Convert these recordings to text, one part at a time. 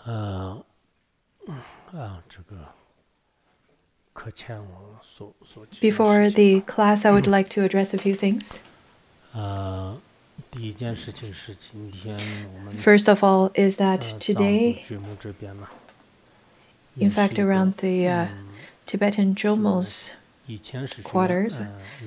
Before the class, I would like to address a few things. First of all, is that today, in fact, around the Tibetan Jomos quarters,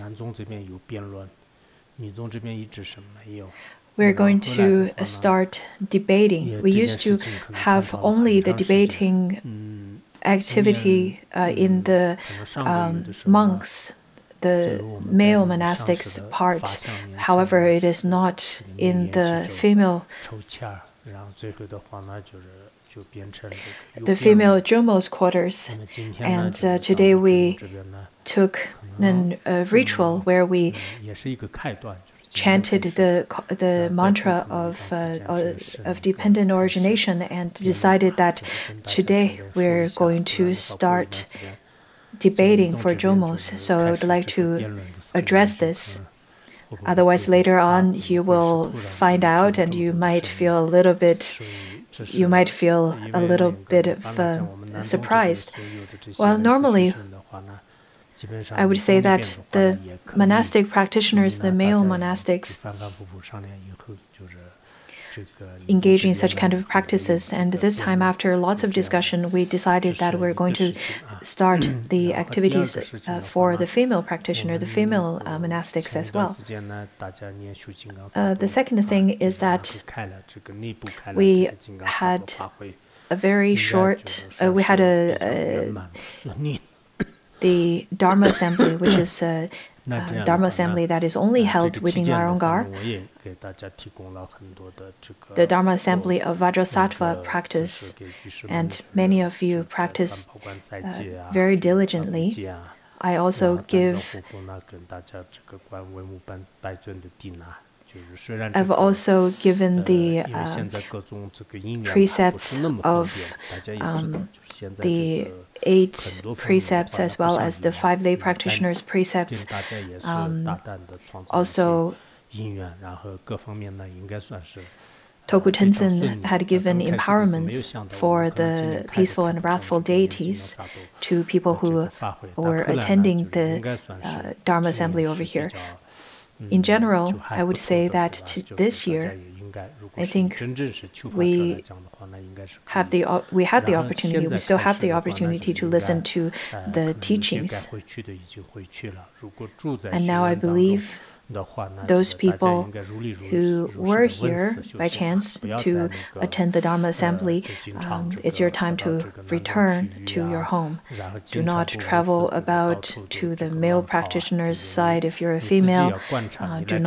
we're going to start debating. We used to have only the debating activity in the monks, the male monastics part. However, it is not in the female Jomos quarters. And today we took a ritual where we chanted the mantra of dependent origination and decided that today we're going to start debating for Jomos. So I would like to address this. Otherwise, later on, you will find out and you might feel a little bit of surprised. Well, normally, I would say that the monastic practitioners, the male monastics, engage in such kind of practices. And this time, after lots of discussion, we decided that we're going to start the activities for the female practitioner, the female monastics as well. The second thing is that we had a very short, the Dharma assembly, which is a Dharma assembly that is only held within Warangar. The Dharma assembly of Vajrasattva practice, and many of you practice very diligently. I also I've also given the precepts of the 8 precepts as well as the 5 lay practitioners' precepts. Also, Toku Tenzin had given empowerments for the peaceful and wrathful deities to people who were attending the Dharma assembly over here. In general, I would say that this year, I think we had the opportunity, we still have the opportunity to listen to the teachings. And now I believe those people who were here by chance to attend the Dharma assembly, it's your time to return to your home. Do not travel about to the male practitioner's side if you're a female. Do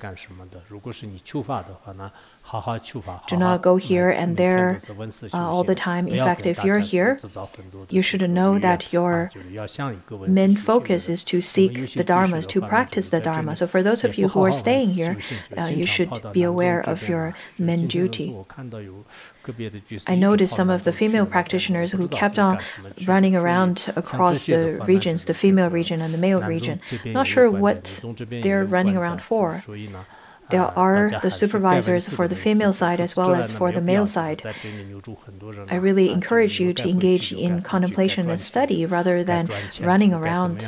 not go here and there all the time. In fact, if you're here, you should know that your main focus is to seek the Dharma, to practice the Dharma. So for those of you who are staying here, you should be aware of your main duty. I noticed some of the female practitioners who kept on running around across the regions, the female region and the male region. Not sure what they're running around for. There are the supervisors for the female side as well as for the male side. I really encourage you to engage in contemplation and study rather than running around.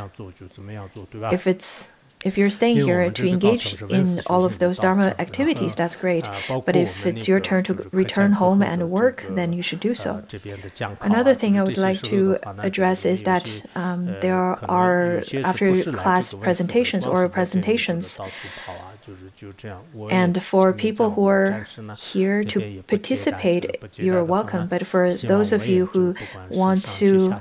If you're staying here to engage in all of those Dharma activities, that's great. But if it's your turn to return home and work, then you should do so. Another thing I would like to address is that there are after-class presentations, oral presentations. And for people who are here to participate, you're welcome. But for those of you who want to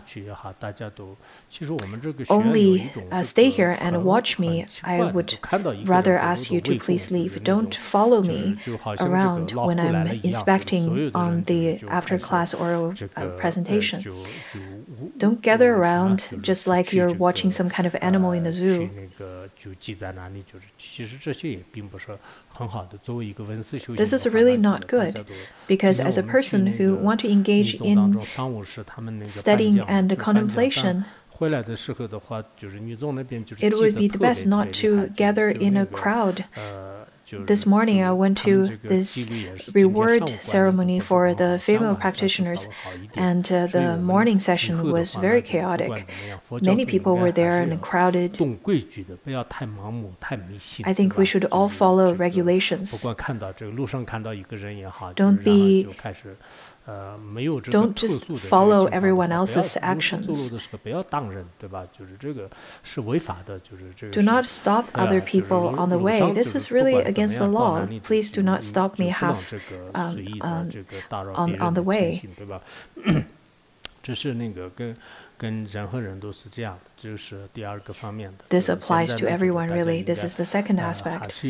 only stay here and watch me, I would rather ask you to please leave. Don't follow me around when I'm inspecting on the after-class oral presentation. Don't gather around just like you're watching some kind of animal in the zoo. This is really not good, because as a person who wants to engage in studying and contemplation, it would be the best not to gather in a crowd this morning I went to this reward ceremony for the female practitioners, and the morning session was very chaotic. Many people were there and crowded. I think we should all follow regulations. Don't just follow everyone else's actions. Do not stop other people on the way. This is really against the law. Please do not stop me half on the way. This applies to everyone, really. This is the second aspect.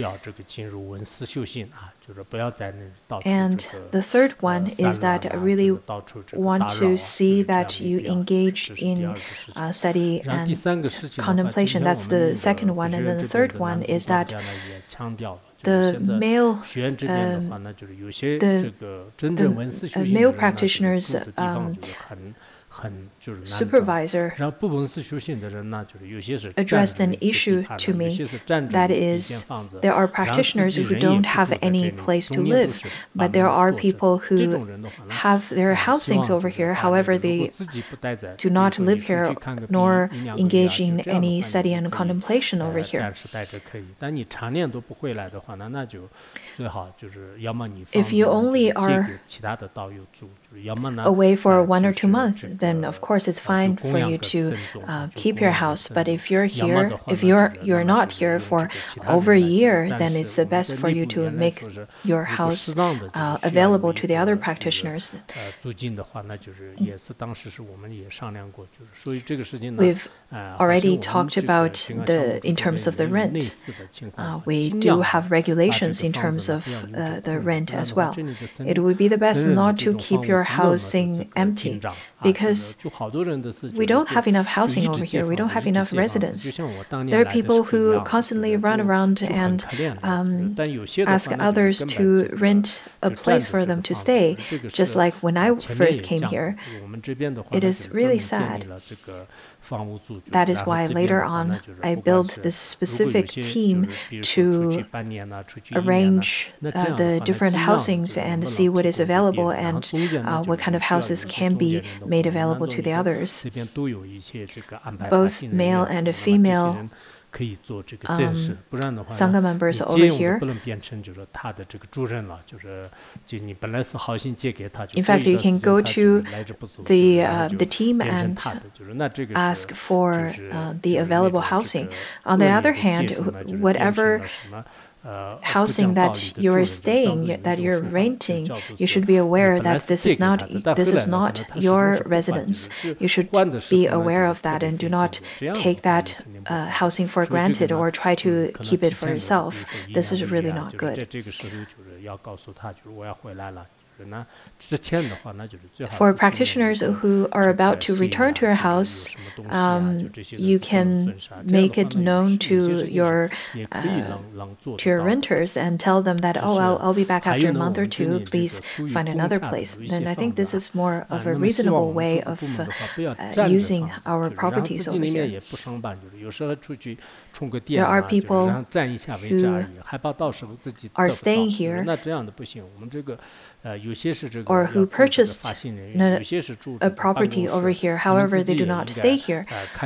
And the third one is that I really want to see that you engage in study and contemplation. That's the second one. And then the third one is that the male practitioners supervisor addressed an issue to me. That is, there are practitioners who don't have any place to live, but there are people who have their housings over here. However, they do not live here nor engage in any study and contemplation over here. If you only are away for 1 or 2 months, then of course it's fine for you to keep your house. But if you're here, if you're not here for over a year, then it's the best for you to make your house available to the other practitioners. We've already talked about in terms of the rent. We do have regulations in terms of the rent as well. It would be the best not to keep your housing empty, because we don't have enough housing over here. We don't have enough residents. There are people who constantly run around and ask others to rent a place for them to stay, just like when I first came here. It is really sad. That is why later on I built this specific team to arrange the different housings and see what is available and what kind of houses can be made available to the others. Both male and female Sangha members over here. In fact, you can go to the team and ask for the available housing. On the other hand, whatever housing that you're staying, that you're renting, you should be aware that this is not your residence. You should be aware of that and do not take that housing for granted or try to keep it for yourself. This is really not good. For practitioners who are about to return to your house, you can make it known to your renters and tell them that, oh, I'll be back after a month or two, please find another place. Then I think this is more of a reasonable way of using our properties over here. There are people who are staying here or who purchased a property over here. However, they do not stay here.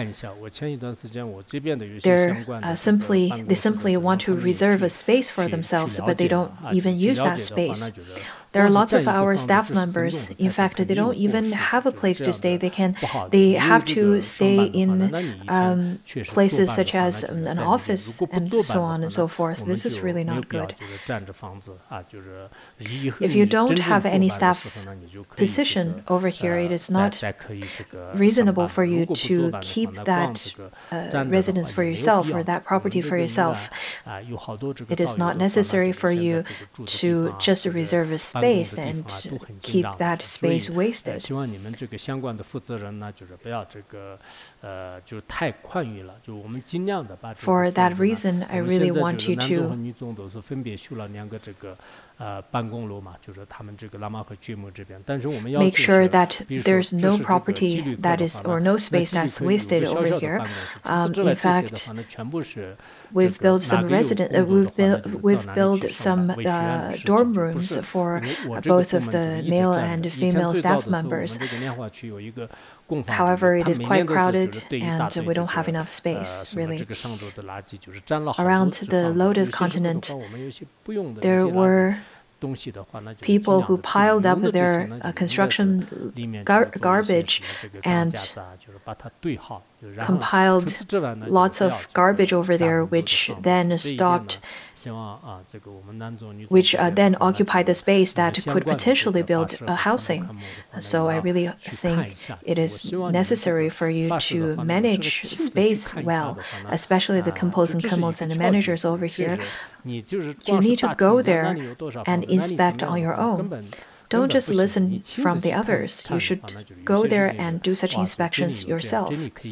They simply want to reserve a space for themselves, but they don't even use that space. There are lots of our staff members. In fact, they don't even have a place to stay. They have to stay in places such as an office and so on and so forth. This is really not good. If you don't have any staff position over here, it is not reasonable for you to keep that residence for yourself or that property for yourself. It is not necessary for you to just reserve a space space and keep that space wasted. For that reason, I really want you to make sure that there's no property that is or no space that's wasted over here. In fact, we've built some we've built some dorm rooms for both of the male and female staff members. However, it is quite crowded and we don't have enough space, really. Around the Lotus continent, there were people who piled up their construction garbage and compiled lots of garbage over there, which then then occupied the space that could potentially build a housing. So I really think it is necessary for you to manage space well, especially the composing criminals and the managers over here. You need to go there and inspect on your own. Don't just listen from the others. You should go there and do such inspections yourself.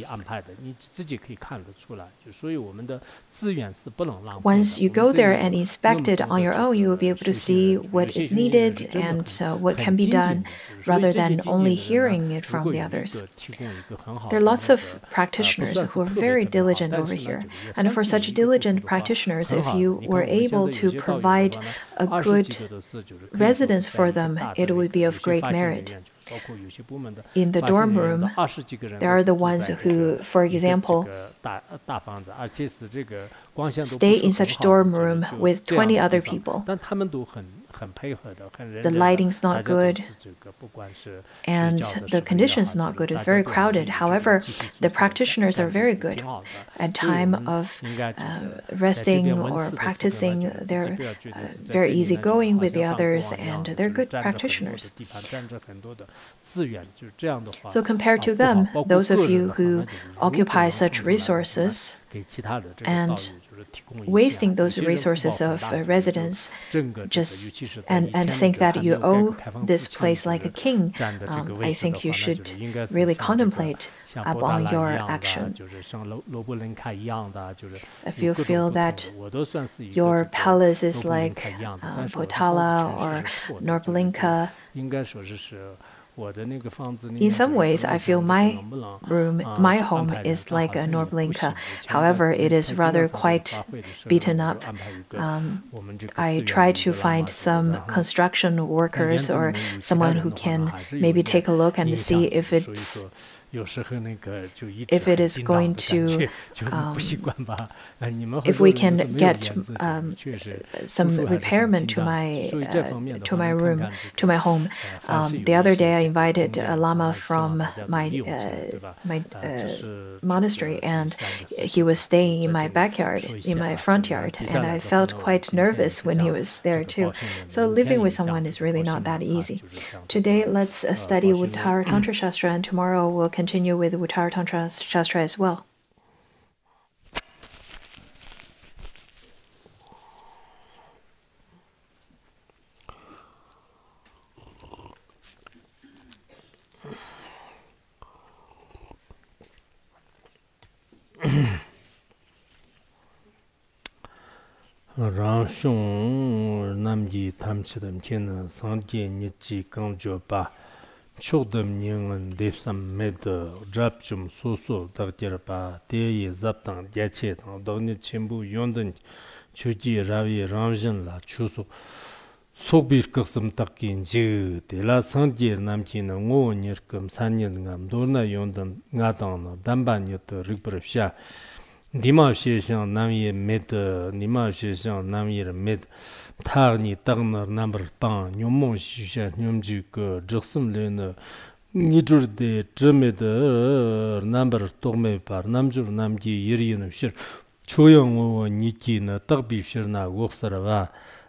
Once you go there and inspect it on your own, you will be able to see what is needed and what can be done, rather than only hearing it from the others. There are lots of practitioners who are very diligent over here. And for such diligent practitioners, if you were able to provide a good residence for them, it would be of great merit. In the dorm room, there are the ones who, for example, stay in such dorm room with 20 other people. The lighting's not good, and the conditions not good. It's very crowded. However, the practitioners are very good. At time of resting or practicing, they're very easygoing with the others, and they're good practitioners. So compared to them, those of you who occupy such resources and wasting those resources of residents and think that you owe this place like a king, I think you should really contemplate upon your action. If you feel that your palace is like Potala or Norbalinka, in some ways, I feel my home is like a Norbalinka. However, it is rather quite beaten up. I try to find some construction workers or someone who can maybe take a look and see if it is going to, if we can get some repairment to my room, to my home. The other day, I invited a lama from my monastery, and he was staying in my backyard, in my front yard, and I felt quite nervous when he was there too. So living with someone is really not that easy. Today, let's study Uttara Tantra Shastra, and tomorrow we'll continue with Uttara Tantra Shastra as well. Rangshung Namji Tamchidam Kin Sanji Nichi Kangjopa Chokdam Ning Depsam Med Drapchum Soso Dagtirpa Dei Zaptang Yache Dogni Chimbu Yondan Chuji Ravi Ramjan La Chuso Sobir Kaksam Takin Ji De La Sanji Namji Ngo Nirkum Sanyan Ngam Dorna Yondan Ngatang Damban Yot Rikbrapsha Dima Sheshang Namye Med Nima Sheshang Namye Med Tagni Tagnar Number Pang Nyomon Shisha Nyomjuk Jaksum Len Nijur de Jemed Number Togme Par Namjur Namji Yirin Shir Choyang Niki Na Tagbi Shirna Woksarava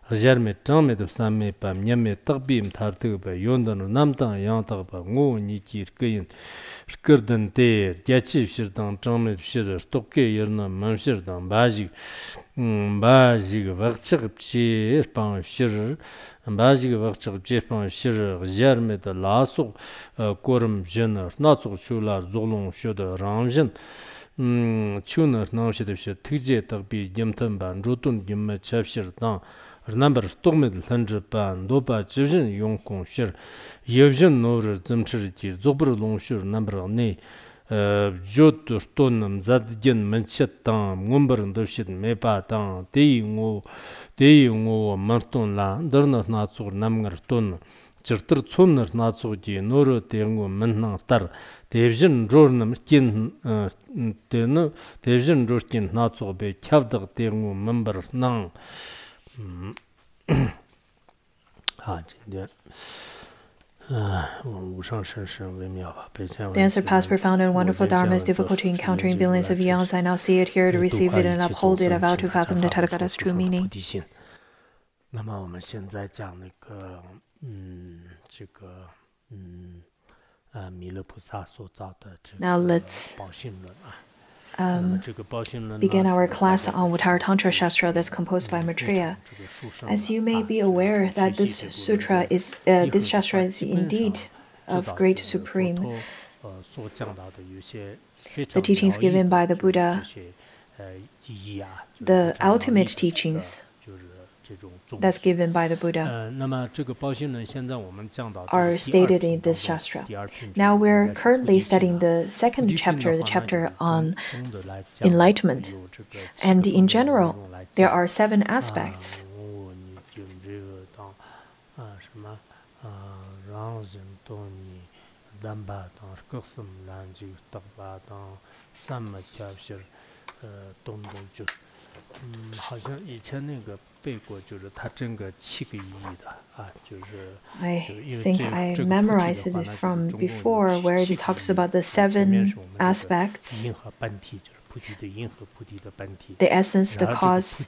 Jarme Tame of Same Pam Yame Tabim Tartuba, Yondan, Namta, Yantaba, Ngo, Nikir, Kayan, Skurdan Ter, Yachi Shirdan, Tame Shir, Toke, Yerna, Manshirdan, Bajik, Bajik, Vakchak, Chirpan, Shir, Bajik, Vakchak, Chirpan, Shir, Jarme, the Lasso, Quorum Jenner, not so Chula, Zolong, Shoda, Ranjan. Tuner, Nanship, Tije, Tabi, Yamtamba, Rotun, Yama, Chafshir, number Tomid, Lanjapan, Dopa, Jivin, Yonkon, Shir, Yevjin, Nor, Zemchiriti, Zobr, Longshur, number Ne, Jot, Stonum, Zadjan, Manchetan, Wumber, and Dushit, Mepa, Tan, Deyo, Marton La, Derna, Natsur, Namgar, Ton, Chirter, Tsuner, Natsuji, Noro, Tengo, Menna, Tar, Devjin, Jornam, Skin, Devjin, Roskin, Natsu, Be, Chavda, Tengo, Member, Nang. The answer, past, profound, and wonderful Dharma is difficult to encounter in billions of eons. I now see it, hear it, receive it, and uphold it. I vow to fathom the Tathagata's true meaning. Now let's begin our class on Uttara Tantra Shastra that's composed by Maitreya. As you may be aware that this sutra is, this shastra is indeed of great supreme. The teachings given by the Buddha, the ultimate teachings that's given by the Buddha, are stated in this shastra. Now we're currently studying the second chapter, the chapter on enlightenment. And in general, there are 7 aspects. I think I memorized it from before, where it talks about the 7 aspects: the essence, the cause,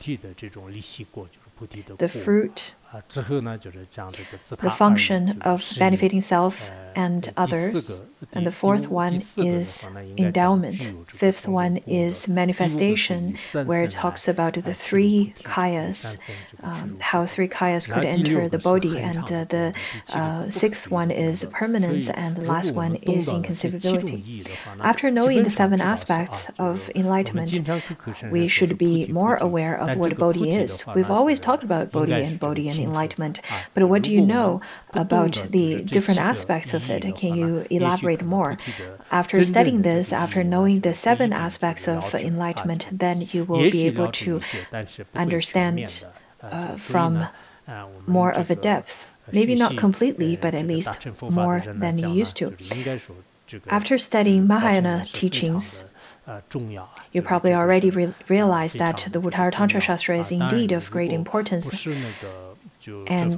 the fruit, the function of benefiting self and others, and the 4th one is endowment. 5th one is manifestation, where it talks about the 3 kayas, how 3 kayas could enter the body, and the 6th one is permanence, and the last one is inconceivability. After knowing the 7 aspects of enlightenment, we should be more aware of what Bodhi is. We've always talked about Bodhi and enlightenment, but what do you know about the different aspects of it? Can you elaborate more? After studying this, after knowing the 7 aspects of enlightenment, then you will be able to understand from more of a depth. Maybe not completely, but at least more than you used to. After studying Mahayana teachings, you probably already realized that the Uttara Tantra Shastra is indeed of great importance. And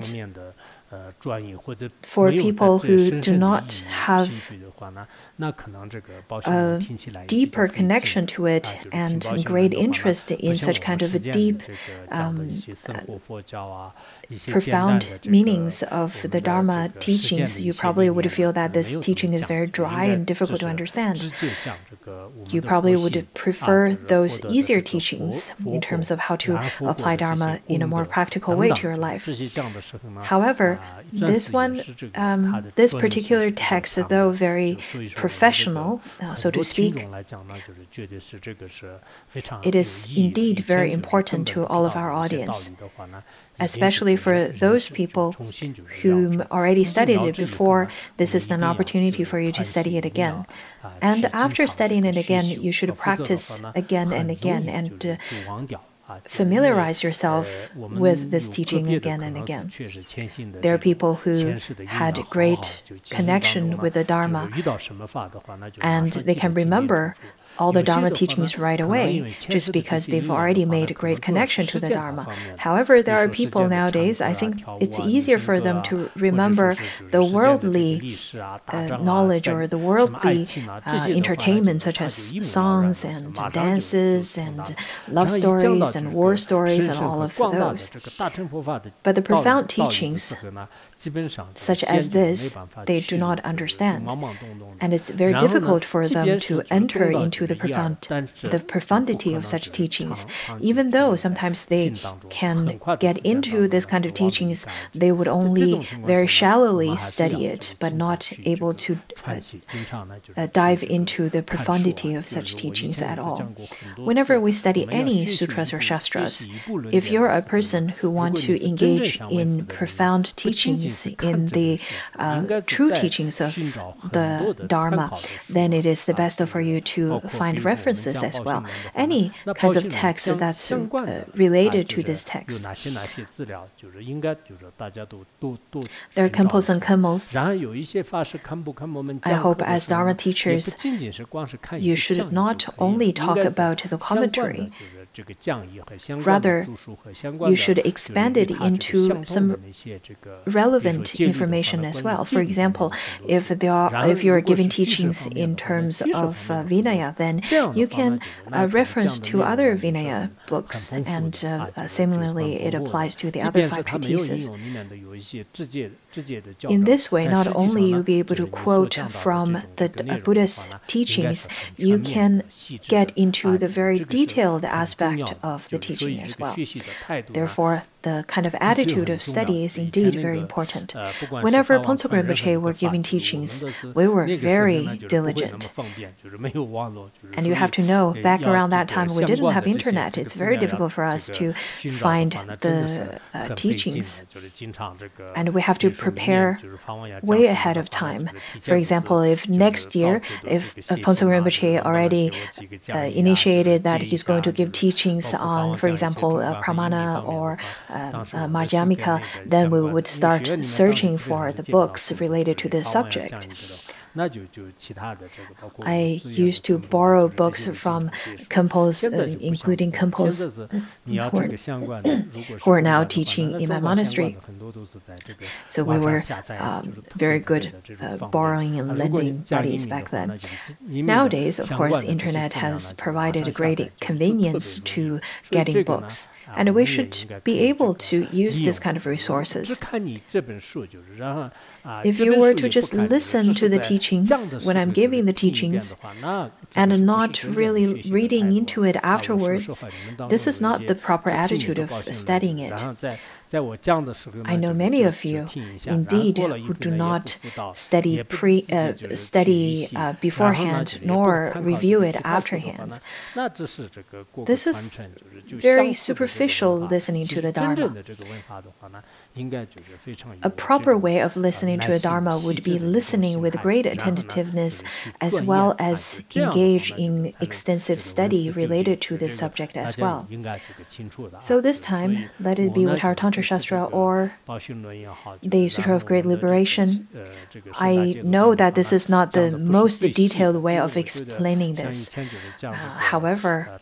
for people who do not have a deeper connection to it and great interest in such kind of a deep, profound meanings of the Dharma teachings, you probably would feel that this teaching is very dry and difficult to understand. You probably would prefer those easier teachings in terms of how to apply Dharma in a more practical way to your life. However, this one, this particular text, though very professional, so to speak, it is indeed very important to all of our audience, especially for those people who already studied it before. This is an opportunity for you to study it again. And after studying it again, you should practice again and again and familiarize yourself with this teaching again and again. There are people who had great connection with the Dharma, and they can remember all the Dharma teachings right away, just because they've already made a great connection to the Dharma. However, there are people nowadays, I think it's easier for them to remember the worldly knowledge or the worldly entertainment, such as songs and dances and love stories and war stories and all of those. But the profound teachings, such as this, they do not understand. And it's very difficult for them to enter into the profundity of such teachings. Even though sometimes they can get into this kind of teachings, they would only very shallowly study it, but not able to dive into the profundity of such teachings at all. Whenever we study any sutras or shastras, if you're a person who wants to engage in profound teachings, in the true teachings of the Dharma, then it is the best for you to find references as well. Any kinds of text that's related to this text. There are Khenpos and Khenmos. I hope as Dharma teachers, you should not only talk about the commentary. Rather, you should expand it into some relevant information as well. For example, if you're giving teachings in terms of Vinaya, then you can reference to other Vinaya books, and similarly, it applies to the other 5 treatises. In this way, not only you'll be able to quote from the Buddhist teachings, you can get into the very detailed aspect of the teaching as well. Therefore, the kind of attitude of study is indeed very important. Whenever Phuntsok Rinpoche were giving teachings, we were very diligent. And you have to know, back around that time, we didn't have internet. It's very difficult for us to find the teachings. And we have to prepare way ahead of time. For example, if next year, if Phuntsok Rinpoche already initiated that he's going to give teachings on, for example, Pramana or Madhyamika, then we would start searching for the books related to this subject. I used to borrow books from Khenpos, including Khenpos who are now teaching in my monastery. So we were very good borrowing and lending buddies back then. Nowadays, of course, internet has provided a great convenience to getting books. And we should be able to use this kind of resources. If you were to just listen to the teachings when I'm giving the teachings and not really reading into it afterwards, this is not the proper attitude of studying it. I know many of you, indeed, who do not study beforehand nor review it afterhand. This is very superficial listening to the Dharma. A proper way of listening to the Dharma would be listening with great attentiveness as well as engage in extensive study related to this subject as well. So this time, let it be Uttara Tantra Shastra or the Sutra of Great Liberation. I know that this is not the most detailed way of explaining this. However,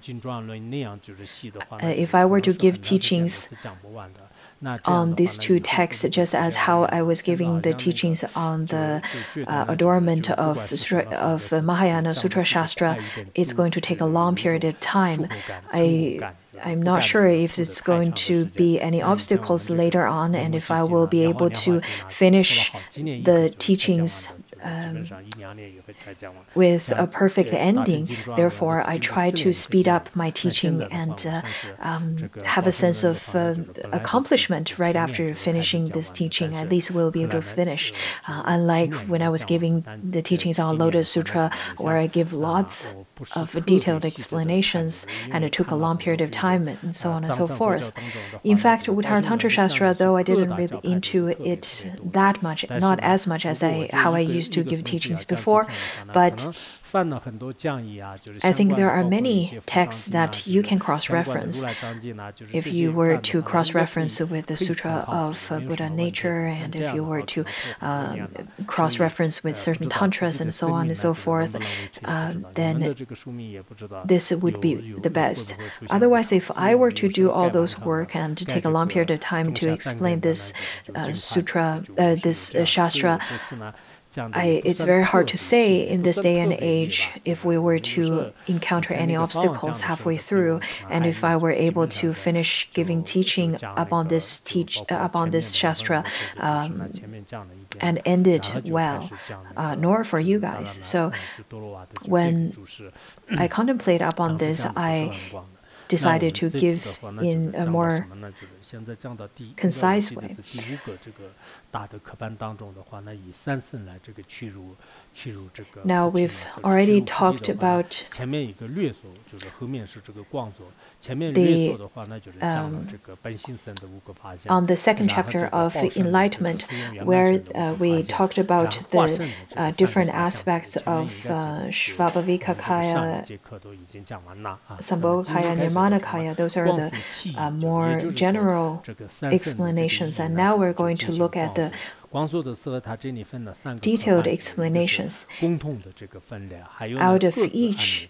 if I were to give teachings on these 2 texts, just as how I was giving the teachings on the adornment of Mahayana Sutra Shastra, it's going to take a long period of time. I'm not sure if it's going to be any obstacles later on, and if I will be able to finish the teachings with a perfect ending. Therefore, I try to speed up my teaching and have a sense of accomplishment right after finishing this teaching. At least we'll be able to finish. Unlike when I was giving the teachings on Lotus Sutra, where I give lots of detailed explanations, and it took a long period of time, and so on and so forth. In fact, Uttara Tantra Shastra, though I didn't read into it that much, not as much as how I used to give teachings before, but I think there are many texts that you can cross-reference. If you were to cross-reference with the Sutra of Buddha nature, and if you were to cross-reference with certain tantras and so on and so forth, then this would be the best. Otherwise, if I were to do all those work and to take a long period of time to explain this sutra, this shastra, it's very hard to say in this day and age if we were to encounter any obstacles halfway through, and if I were able to finish giving teaching upon this shastra and end it well, nor for you guys. So when I contemplate upon this, I decided to give in a more concise way. Now we've already talked about on the second chapter of Enlightenment, where we talked about the different aspects of Svabhavikakaya, Sambhogakaya, Nirmanakaya. Those are the more general explanations, and now we're going to look at the detailed explanations. Out of each,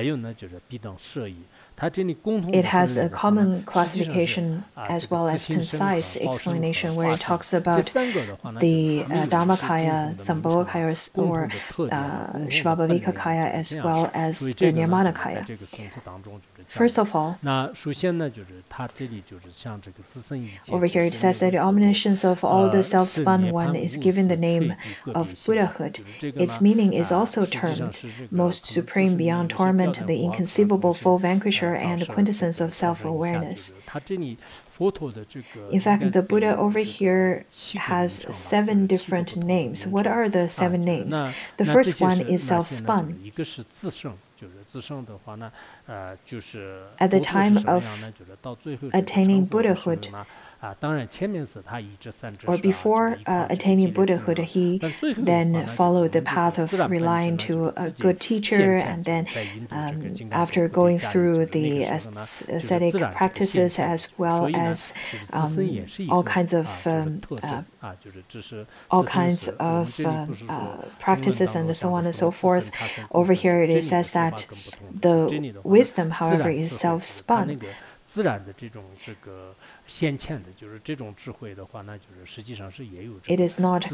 it has a common classification as well as concise explanation, where it talks about the Dharmakaya, Sambhogakaya, or Svabhavikakaya, as well as the Nirmanakaya. First of all, over here it says that the omniscience of all the self-spun one is given the name of Buddhahood. Its meaning is also termed most supreme beyond torment, the inconceivable full vanquisher, and quintessence of self-awareness. In fact, the Buddha over here has 7 different names. What are the 7 names? The first one is self-spun. At the time of attaining Buddhahood, or before attaining Buddhahood, he then followed the path of relying to a good teacher, and then after going through the ascetic practices as well as all kinds of practices and so on and so forth. Over here it says that the wisdom, however, is self-spun. It is not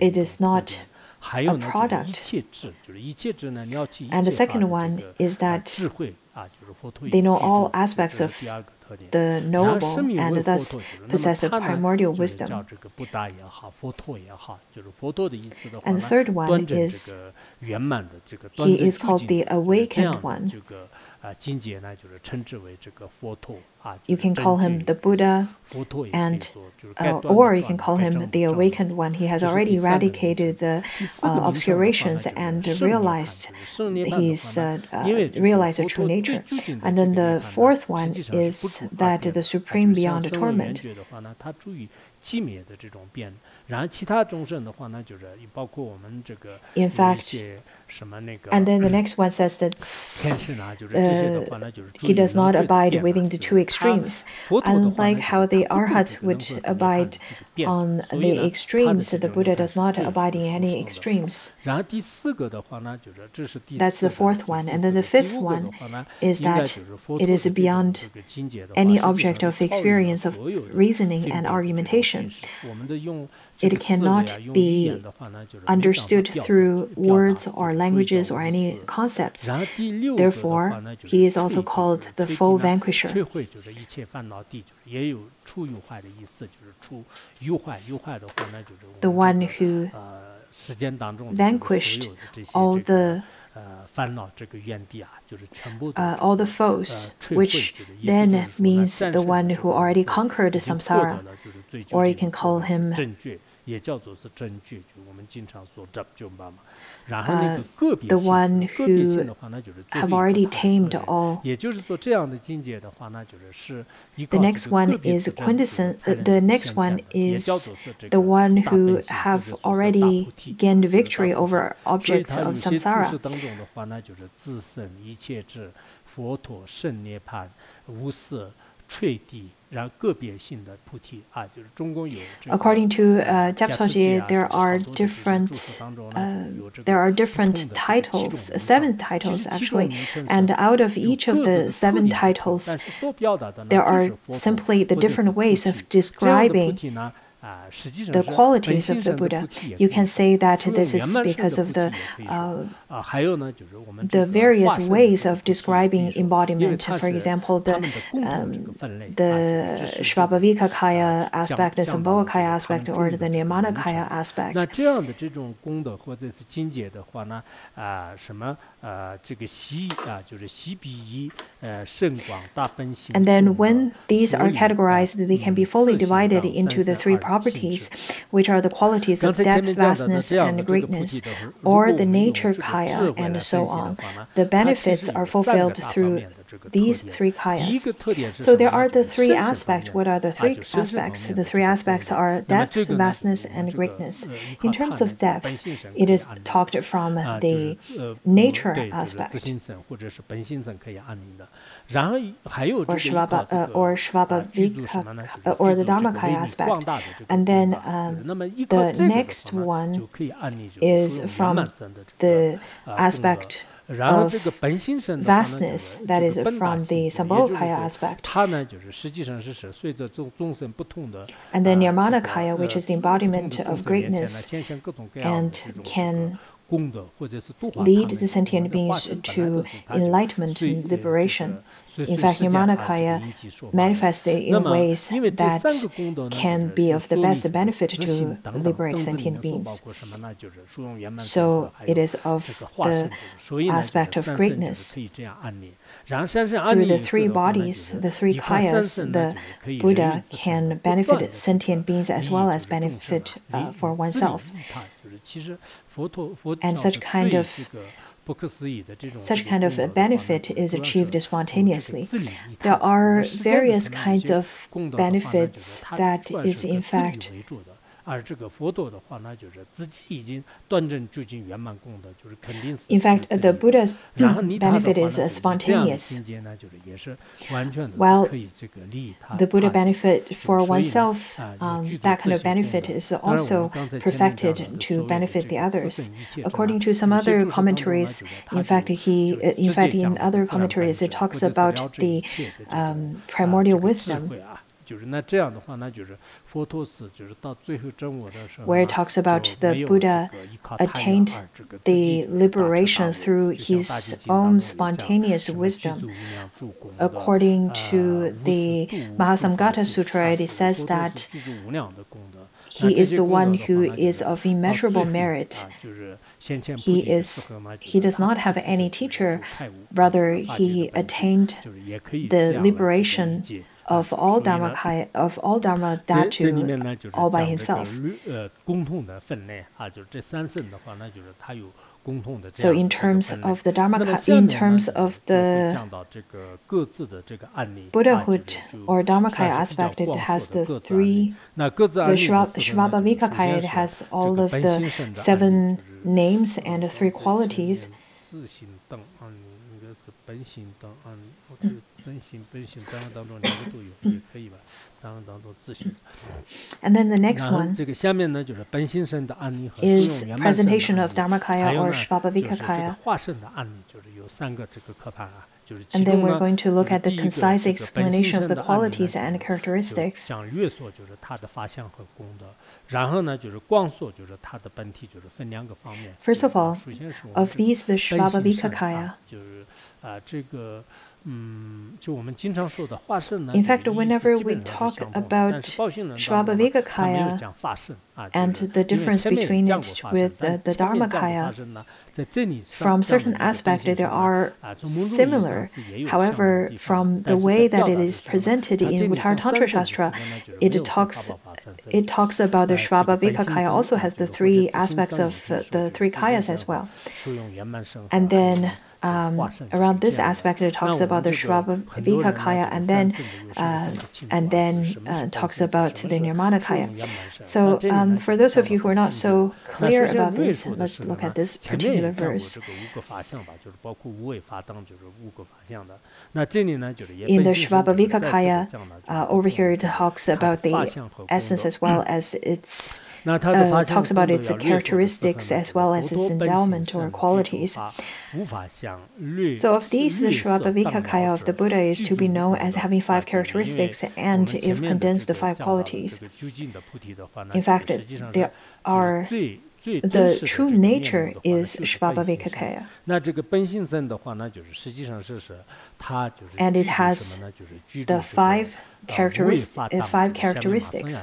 a product. And the second one is that they know all aspects of the knowable and thus possess a primordial wisdom. And the third one is he is called the awakened one. You can call him the Buddha, and or you can call him the awakened one. He has already eradicated the obscurations and realized realized the true nature. And then the fourth one is that the supreme beyond torment. In fact, and then the next one says that he does not abide within the 2 extremes. Unlike how the Arhats would abide on the extremes, the Buddha does not abide in any extremes. That's the fourth one. And then the fifth one is that it is beyond any object of experience, of reasoning and argumentation. It cannot be understood through words or languages or any concepts. Therefore, he is also called the full vanquisher. The one who vanquished all the foes, which then means the one who already conquered samsara, or you can call him 也叫做是真觉，就我们经常说执就嘛。然后那个个别 the 性， one 个别 who 性的话，那就是最后 have 一个 already 它的 tamed 特点。 all. 也就是说，这样的境界的话，那就是依 The 靠这 next 个 one 个别 is 特征，就是 quintessence. 才能 The 体 next 现 one 出来，也叫 is 做是这 the 个 one 大 who 本性， have 或者说是大 already 菩提， gained 就是大 victory 菩提。 over 所以 objects 它有 of 些注 samsara. 释当中的话，那就是自胜一切智、佛陀、圣涅槃、无色、坠地，然后个别性的菩提啊，就是中共有这个 According to 加特记 Japsoji, 啊， there 就是好 are 多的这些注 different 释当中呢，有这 there 个 are 不 different 同的这个七种 titles, 名称。 7 其 titles 实七种 actually, 名称 and 是 out of 有 each of 各自 the 的特 7 点不同， titles, 但是所表达的呢 there 就 are 是佛陀 simply the 或者是 different 菩 ways of 提。这样的菩 describing 提呢，实际上 the 是本 qualities 心 of the 神的菩 Buddha. 提也 You 可以 can 说， say that 中 this 有 is 圆满身 because 的 of 菩提 the 也可以说。还有呢，就是我们 the 这个 various 化身的 ways 这个 of 菩提也可以 describing 说，因为 embodiment. 它 For 是 example, 他 the 们的共同这个分类， the 这是这个 Shvabhavikakaya aspect, the 降到了这个 Sambhogakaya 他们 aspect, 中 or 的 the 这个名 Nirmanakaya 称。 aspect. 那这样的这种功德或者是境界的话呢，什么这个习就是习比夷甚广大本性 And then 功德， when these are 所以 categorized, they can be fully 自性 divided 当 into the 三 three 三二性 properties, 质。 which are the qualities 刚 of 才前 depth, 面讲到的 vastness, 这样 and 的这个菩 greatness, 提的，如果 or 我 the 们用 nature 这个智 kaya, 慧来 and 分 so 析的 on. 话呢， The 它其实 benefits are 有三个 fulfilled 大方 through 面的这个特 these 点。 three 第一 kayas. 个特点是 So 什 there 么 are 呢？ the 就是 three 身神方 aspects. 面 What 的 are the 就 three 身神方 aspects? 面 The 的这 three 个功 aspects 德。 are 那么 depth, 这个呢，就是 vastness, 我们 and 这个 greatness. 依 In 靠它 terms of 能够 depth, 本性神可 it 以 is 安宁 talked from 就是 the nature 对，就是自 aspect, 心神或者是本心神可以安宁的。然后还有这 or 个依靠 Shvabha, 这 or 个具足什么呢？ Shvabhavika, 就是 or 具 the 足这个 Dharmakaya 威力 aspect. 广大的这个 And 功 then 德。就是那么依靠 the 这个的 next 话呢， one 就可以安宁，就是说 is 有圆 from 满身的这个 the 功德。 aspect 然后 of 这个本心神的话呢，就是 vastness, that 这 is 个本大 from 性 the 也就是 Sambhogakaya 说 aspect. 它呢就是实际上是随着众生不同的 And then 这个 Nirmanakaya, which is the 不同的 embodiment 众 of 生面前呢， greatness, 显现各种各样的 and 这种这个 can 功德，或者是度化他 lead 们。 the sentient 我们的化 beings 身本来 to 都是它就 enlightenment 随 and liberation. 随 In 随 fact, 世间这个 Nirmanakaya 因机说法的。 manifested 那 in 么 ways 因为这 that 三个功德呢， can 就是 be of the 说明 best benefit 自信 to 等等 liberate 等子里 sentient 面所包 beings. 括什么呢？就是殊荣圆满身 So 和还 it 有 is of 这个化身 the 所以呢， aspect 就是 of 三圣就是 greatness. 可以这样安宁。然后三圣安 Through 宁 the 以后 three 的话呢，就 bodies, 是 the three 依靠三 kayas, 圣呢， the 就是可以人 Buddha 与自 can 成不断 benefit 的 sentient beings as 利益 well 就 as 是众生 benefit 嘛， for 自利 oneself. 利他，就是其实佛教 And 的 such kind 最 of 这个不可思议的这种 Such 这个 kind of 功德的话呢， benefit 就是 is 主要是 achieved 用这个 spontaneously. 自利利 There 他。我 are 们世间的 various 可能有 kinds 些 of 功德的话呢，就是 benefits 它 that 主要 is 是以 in 自利 fact 为主的。而这个佛陀的话呢，就是自己已经断证究竟圆满功德，就是肯定是 In fact, 自利 the 的。 Buddha's 然后利他的话 benefit 呢， is 就是这样的 spontaneous. 境界呢，就是也是完全的 While 是可以这个利益他 The Buddha 他者。 benefit for 所以呢， oneself, 有具足 that 这 kind of 些功 benefit 德。 is 当然，我们 also 刚才前面讲到 perfected 的所 to 谓的 benefit 这 the 个自 others. 胜一切之 According 呢， to some 有些 other 注释当中呢， commentaries, 就是它 in 就 fact, 就 in 直 fact, 接讲 in 这个 other 自然本 commentaries, 质 it talks 或者是 about 了知一 the 切的这个 primordial 这个智 wisdom, 慧啊。就是那这样的话呢，就是佛陀死，就是到最后真我的时候 where 呢， it talks about 就 the 没有这 Buddha 个依靠他人 attained 而这个自己 the 大彻大 liberation 悟。 through 就像大 his 集经当 own 中有讲 spontaneous 什么具 wisdom. 足无量诸功德， According to 无 the 私度无诸法 Mahasamgata 界 Sutra, it 佛 says 陀是 that 具足无量的功德。那 he 这 is 些 the 功德 one 的话 who 呢，就 is 是 of 到 immeasurable 最后 merit. 就是先前菩 He 提的 is 时候呢，就 he 是 does 他 not have 自己 any 就是 teacher, 就开悟 rather 法界 he 的本性， attained 就是也可以 the 这样来这个理 liberation 解。 of all 所以呢， Dharma 这里面 Dhatu 呢，就是 all by 讲这个 himself. 共同的分类啊，就是这三圣的话呢，就是它有共同的这 So 样 in 的这个 terms 分类。 of the 那么 Dharmakaya, 下 in 面呢， terms 就 of 会 the 讲到这个各自的这个案例啊，就 Buddhahood 就 or 算 Dharmakaya 是比较 aspect, it 广 has 阔的 the 各自案例。 three, 那各自 the 案例的时候呢，就是首 Shvabhavikakaya, 先 it 是 has 这 all 个 of 本 the 心圣的案例， 7 就是 names and 3 在前 qualities. 面自性等案例应该是本性等案例，我觉得真心本性咱们当中两个都有，也可以吧？咱们当中自性。 And then the next 然后 one 这个下面呢，就是本心圣的案例和适 is 用圆满圣的 presentation 案 of 例，还 Dharmakaya 有 or 呢，就是这个 Shvabhavikakaya. 化圣的案例，就是有3个这个课盘啊，就是其 And then 中 we're 呢， going to 就 look 是 at the 第一个 concise 这个本心 explanation of 圣 the 的案例呢， qualities 就 and 就 characteristics. 讲略说就是它的法相和功德，然后呢就是光说就是它的本体，就是分2个方面。 First of all, 首先是我们 of 这个 these, the 本性圣 Shvabhavikakaya, 啊，就是这个 In fact, whenever we talk about Shvabhavikakaya and the difference between it with the Dharmakaya, from certain aspects they are similar. However, from the way that it is presented in Uttara Tantra Shastra, it talks about the Shvabhavikakaya also has the three aspects of the three kayas as well. And then around this aspect, it talks about the Shvabhavikakaya, and then talks about the Nirmanakaya. So, for those of you who are not so clear about this, let's look at this particular verse. In the Shvabhavikakaya, over here it talks about the essence as well as its talks about its characteristics as well as its endowment or qualities. So of these, the Shvabhavikakaya of the Buddha is to be known as having 5 characteristics, and if condensed, the 5 qualities. In fact, there are the true nature is Shvabhavikakaya. And it has the 5 characteristics.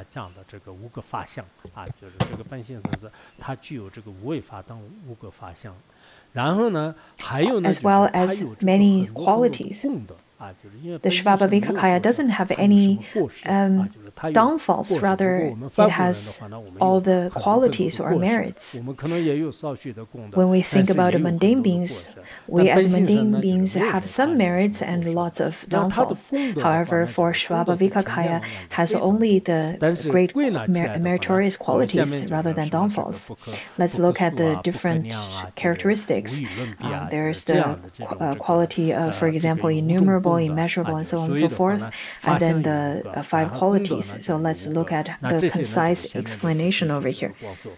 As well as many qualities. The Shvabhavikakaya doesn't have any downfalls, rather it has all the qualities or merits. When we think about mundane beings, we as mundane beings have some merits and lots of downfalls. However, for Shvabhavikakaya has only the great meritorious qualities rather than downfalls. Let's look at the different characteristics. There's the quality of, for example, innumerable, immeasurable, and so on and so forth, and then the 5 qualities. So let's look at the concise explanation over here.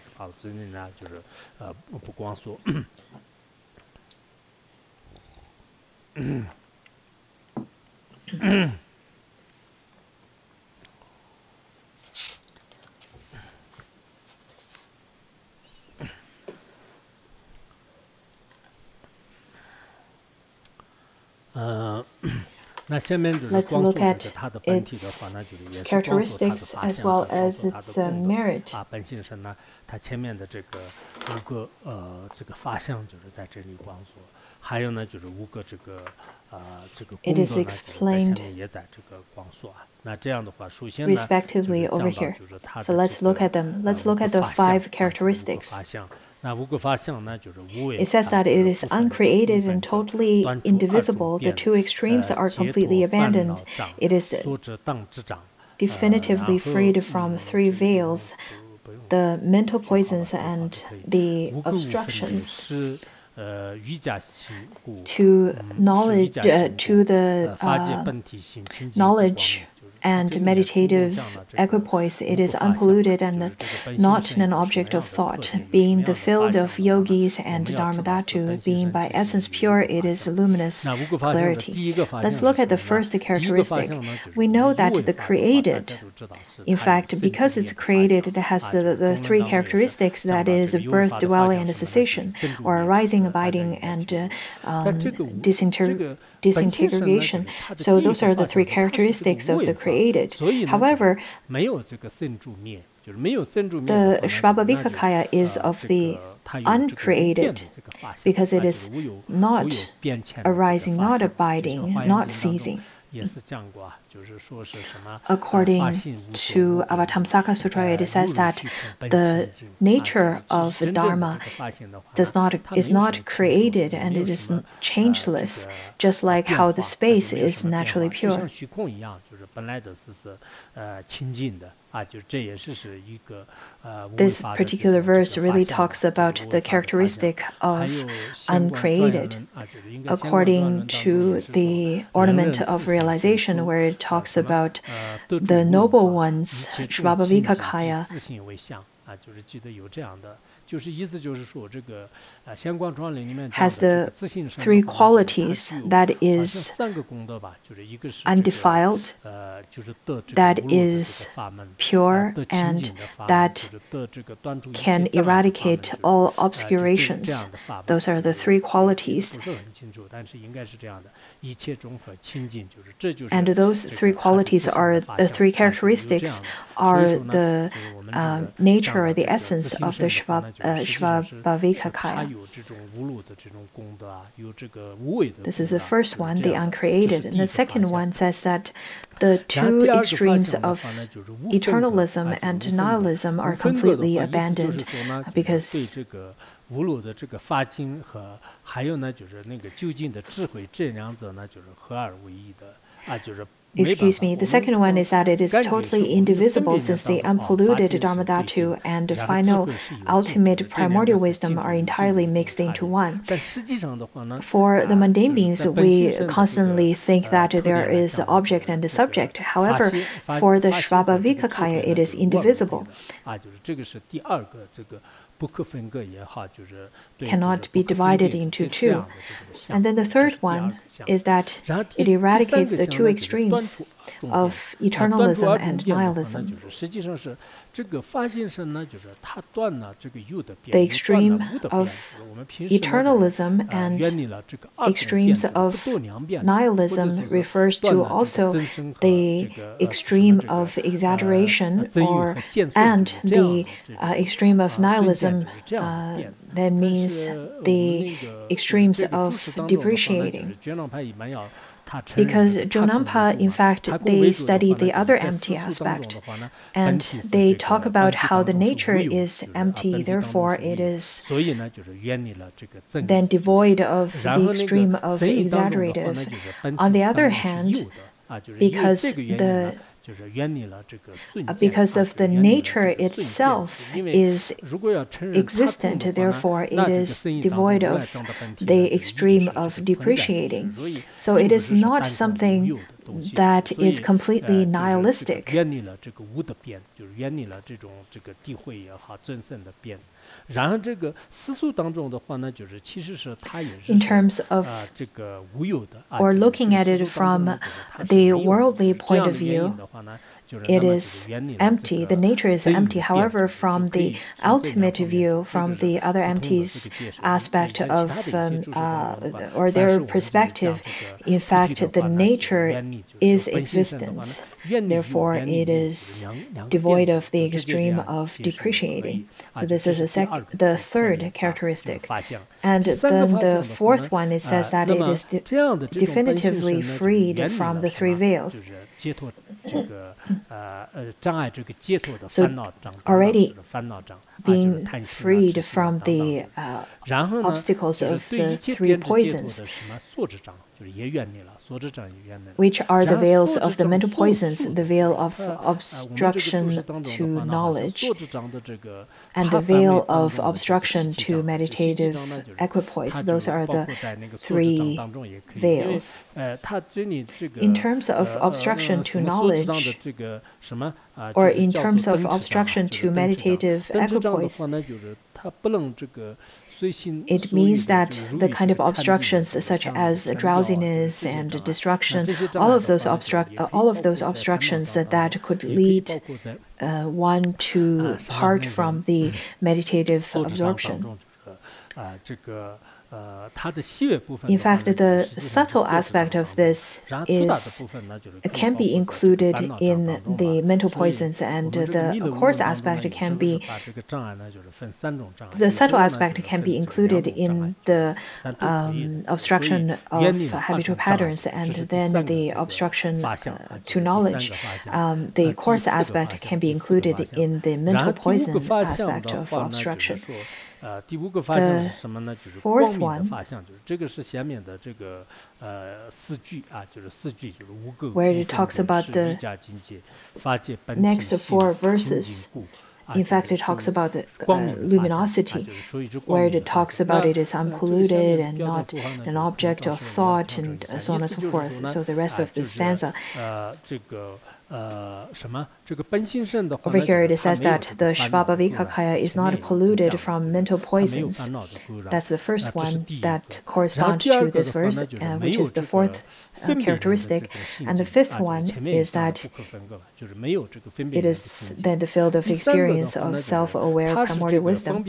Let's look at its characteristics as well as its merit. It is explained respectively over here. So let's look at them. Let's look at the 5 characteristics. It says that it is uncreated and totally indivisible. The 2 extremes are completely abandoned. It is definitively freed from 3 veils, the mental poisons and the obstructions to knowledge, to the knowledge and meditative equipoise. It is unpolluted and not an object of thought. Being the field of yogis and dharmadhatu, being by essence pure, it is luminous clarity. Let's look at the first characteristic. We know that the created, in fact, because it's created, it has the 3 characteristics, that is birth, dwelling, and cessation, or arising, abiding, and disintegration. So those are the 3 characteristics of the created. However, the Shvabhavikakaya is of the uncreated, because it is not arising, not abiding, not ceasing. According to Avatamsaka Sutra, it says that the nature of the Dharma is not created and it is changeless, just like how the space is naturally pure. This particular verse really talks about the characteristic of uncreated. According to the Ornament of Realization, where it talks about the noble ones, Shvabhavikakaya, has the 3 qualities, that is undefiled, that is pure and that can eradicate all obscurations. Those are the three qualities. And those three qualities are three characteristics are the nature or the essence of the Svabhavikakaya. This is the first one, the uncreated. And the second one says that the two extremes of eternalism and nihilism are completely abandoned because Excuse me, the second one is that it is totally indivisible since the unpolluted Dharmadhatu and the final ultimate primordial wisdom are entirely mixed into one. For the mundane beings, we constantly think that there is the object and the subject. However, for the Svabhavikakaya, it is indivisible. Cannot be divided into two. And then the third one is that it eradicates the two extremes of eternalism and nihilism. The extreme of eternalism and extremes of nihilism refers to also the extreme of exaggeration and the extreme of nihilism that means the extremes of depreciating. Because Jonampa, in fact, they study the other empty aspect, and they talk about how the nature is empty, therefore it is then devoid of the extreme of exaggerative. On the other hand, because of the nature itself is existent, therefore it is devoid of the extreme of depreciating. So it is not something that is completely nihilistic. In terms of or looking at it from the worldly point of view, it is empty. The nature is empty. However, from the ultimate view, from the other empties aspect of or their perspective, in fact, the nature is existence. Therefore, it is devoid of the extreme of depreciating. So this is the third characteristic. And then the fourth one, it says that it is definitively freed from the three veils. So already being freed from the obstacles of the three poisons, which are the veils of the mental poisons, the veil of obstruction to knowledge, and the veil of obstruction to meditative equipoise. Those are the three veils. In terms of obstruction to knowledge, or in terms of obstruction to meditative equipoise, it means that the kind of obstructions such as drowsiness and destruction, all of those obstructions that could lead one to part from the meditative absorption. In fact, the subtle aspect of this can be included in the mental poisons, and the coarse aspect can be the subtle aspect can be included in the obstruction of habitual patterns, and then the obstruction to knowledge. The coarse aspect can be included in the mental poison aspect of obstruction. The fourth one, where it talks about the next four verses, In fact, it talks about the luminosity, where it talks about it is unpolluted and not an object of thought, and so on and so forth. So the rest of the stanza. Over here it says that the Shvabhavikakaya is not polluted from mental poisons. That's the first one that corresponds to this verse, which is the fourth characteristic. And the fifth one is that it is then the field of experience of self-aware primordial wisdom.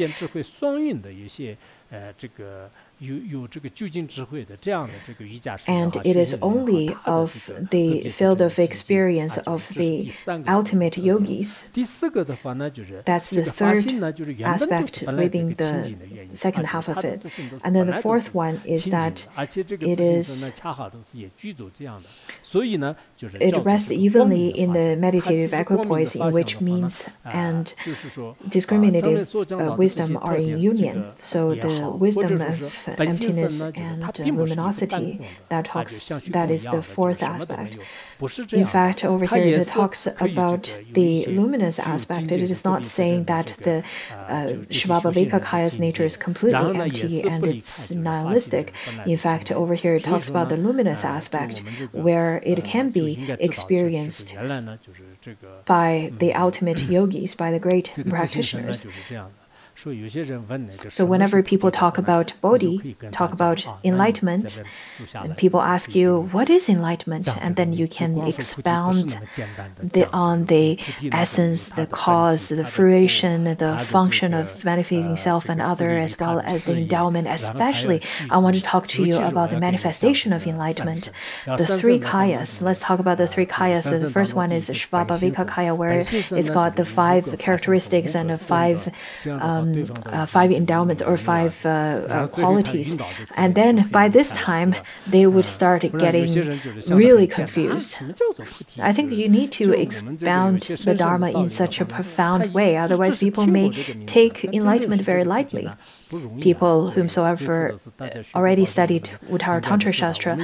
And it is only of the field of experience of the ultimate yogis. That's the third aspect within the second half of it. And then the fourth one is that it rests evenly in the meditative equipoise, in which means and discriminative wisdom are in union. So the wisdom of emptiness and luminosity, that is the fourth aspect. In fact, over here it talks about the luminous aspect. It is not saying that the Shvabhavikakaya's nature is completely empty and it's nihilistic. In fact, over here it talks about the luminous aspect, where it can be experienced by the ultimate yogis, by the great practitioners. So whenever people talk about Bodhi, talk about enlightenment, and people ask you, what is enlightenment? And then you can expound on the essence, the cause, the fruition, the function of manifesting self and other, as well as the endowment. Especially, I want to talk to you about the manifestation of enlightenment. The three kayas. Let's talk about the three kayas. So the first one is Shvabhavikakaya, where it's got the 5 characteristics and 5 endowments or 5 qualities. And then by this time, they would start getting really confused. I think you need to expound the Dharma in such a profound way, otherwise people may take enlightenment very lightly. People whomsoever already studied Uttara Tantra Shastra,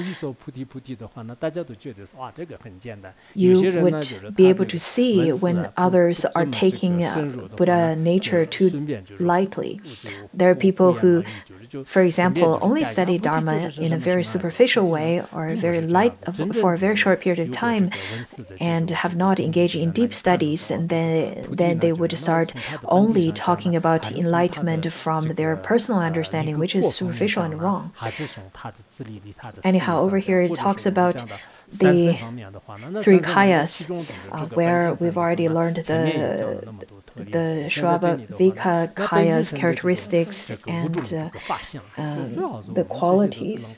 you would be able to see when others are taking Buddha nature too lightly. There are people who, for example, only study Dharma in a very superficial way or very light for a very short period of time and have not engaged in deep studies, and then they would start only talking about enlightenment from their personal understanding, which is superficial and wrong. Anyhow, over here it talks about the 3 kayas, where we've already learned the Shvabhavikakaya's characteristics and the qualities.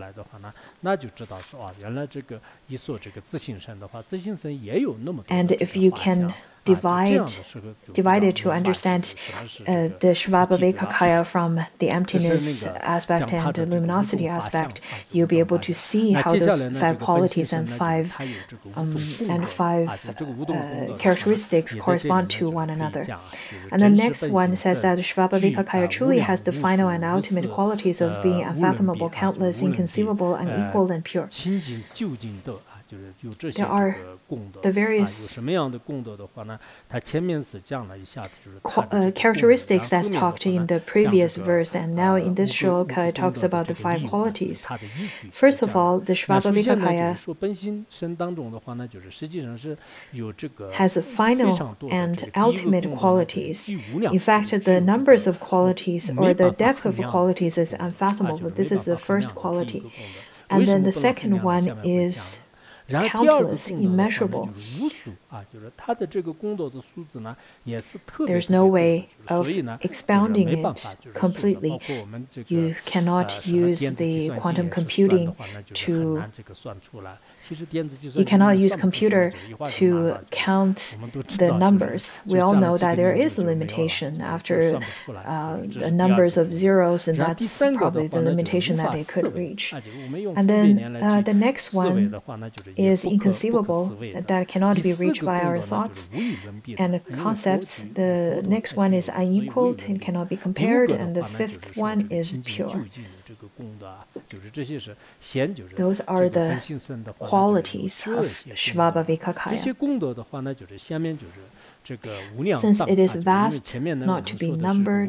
And if you can divide it to understand the Shvabhavikakaya from the emptiness aspect and the luminosity aspect, you'll be able to see how those 5 qualities and 5 characteristics correspond to one another. And the next one says that Shvabhavikakaya truly has the final and ultimate qualities of being unfathomable, countless, inconceivable, unequal, and pure. There are the various characteristics that's talked in the previous verse, and now in this shloka it talks about the 5 qualities. First of all, the Shvabhavikakaya has a final and ultimate qualities. In fact, the numbers of qualities or the depth of qualities is unfathomable. This is the first quality. And then the second one is countless, immeasurable. There's no way of expounding it completely. You cannot use the quantum computing to... You cannot use computer to count the numbers. We all know that there is a limitation after the numbers of zeros, and that's probably the limitation that it could reach. And then the next one is inconceivable, that cannot be reached by our thoughts and concepts. The next one is unequaled, it cannot be compared, and the fifth one is pure. Those are the qualities of Shvabhavikakaya. Since it is vast, not to be numbered.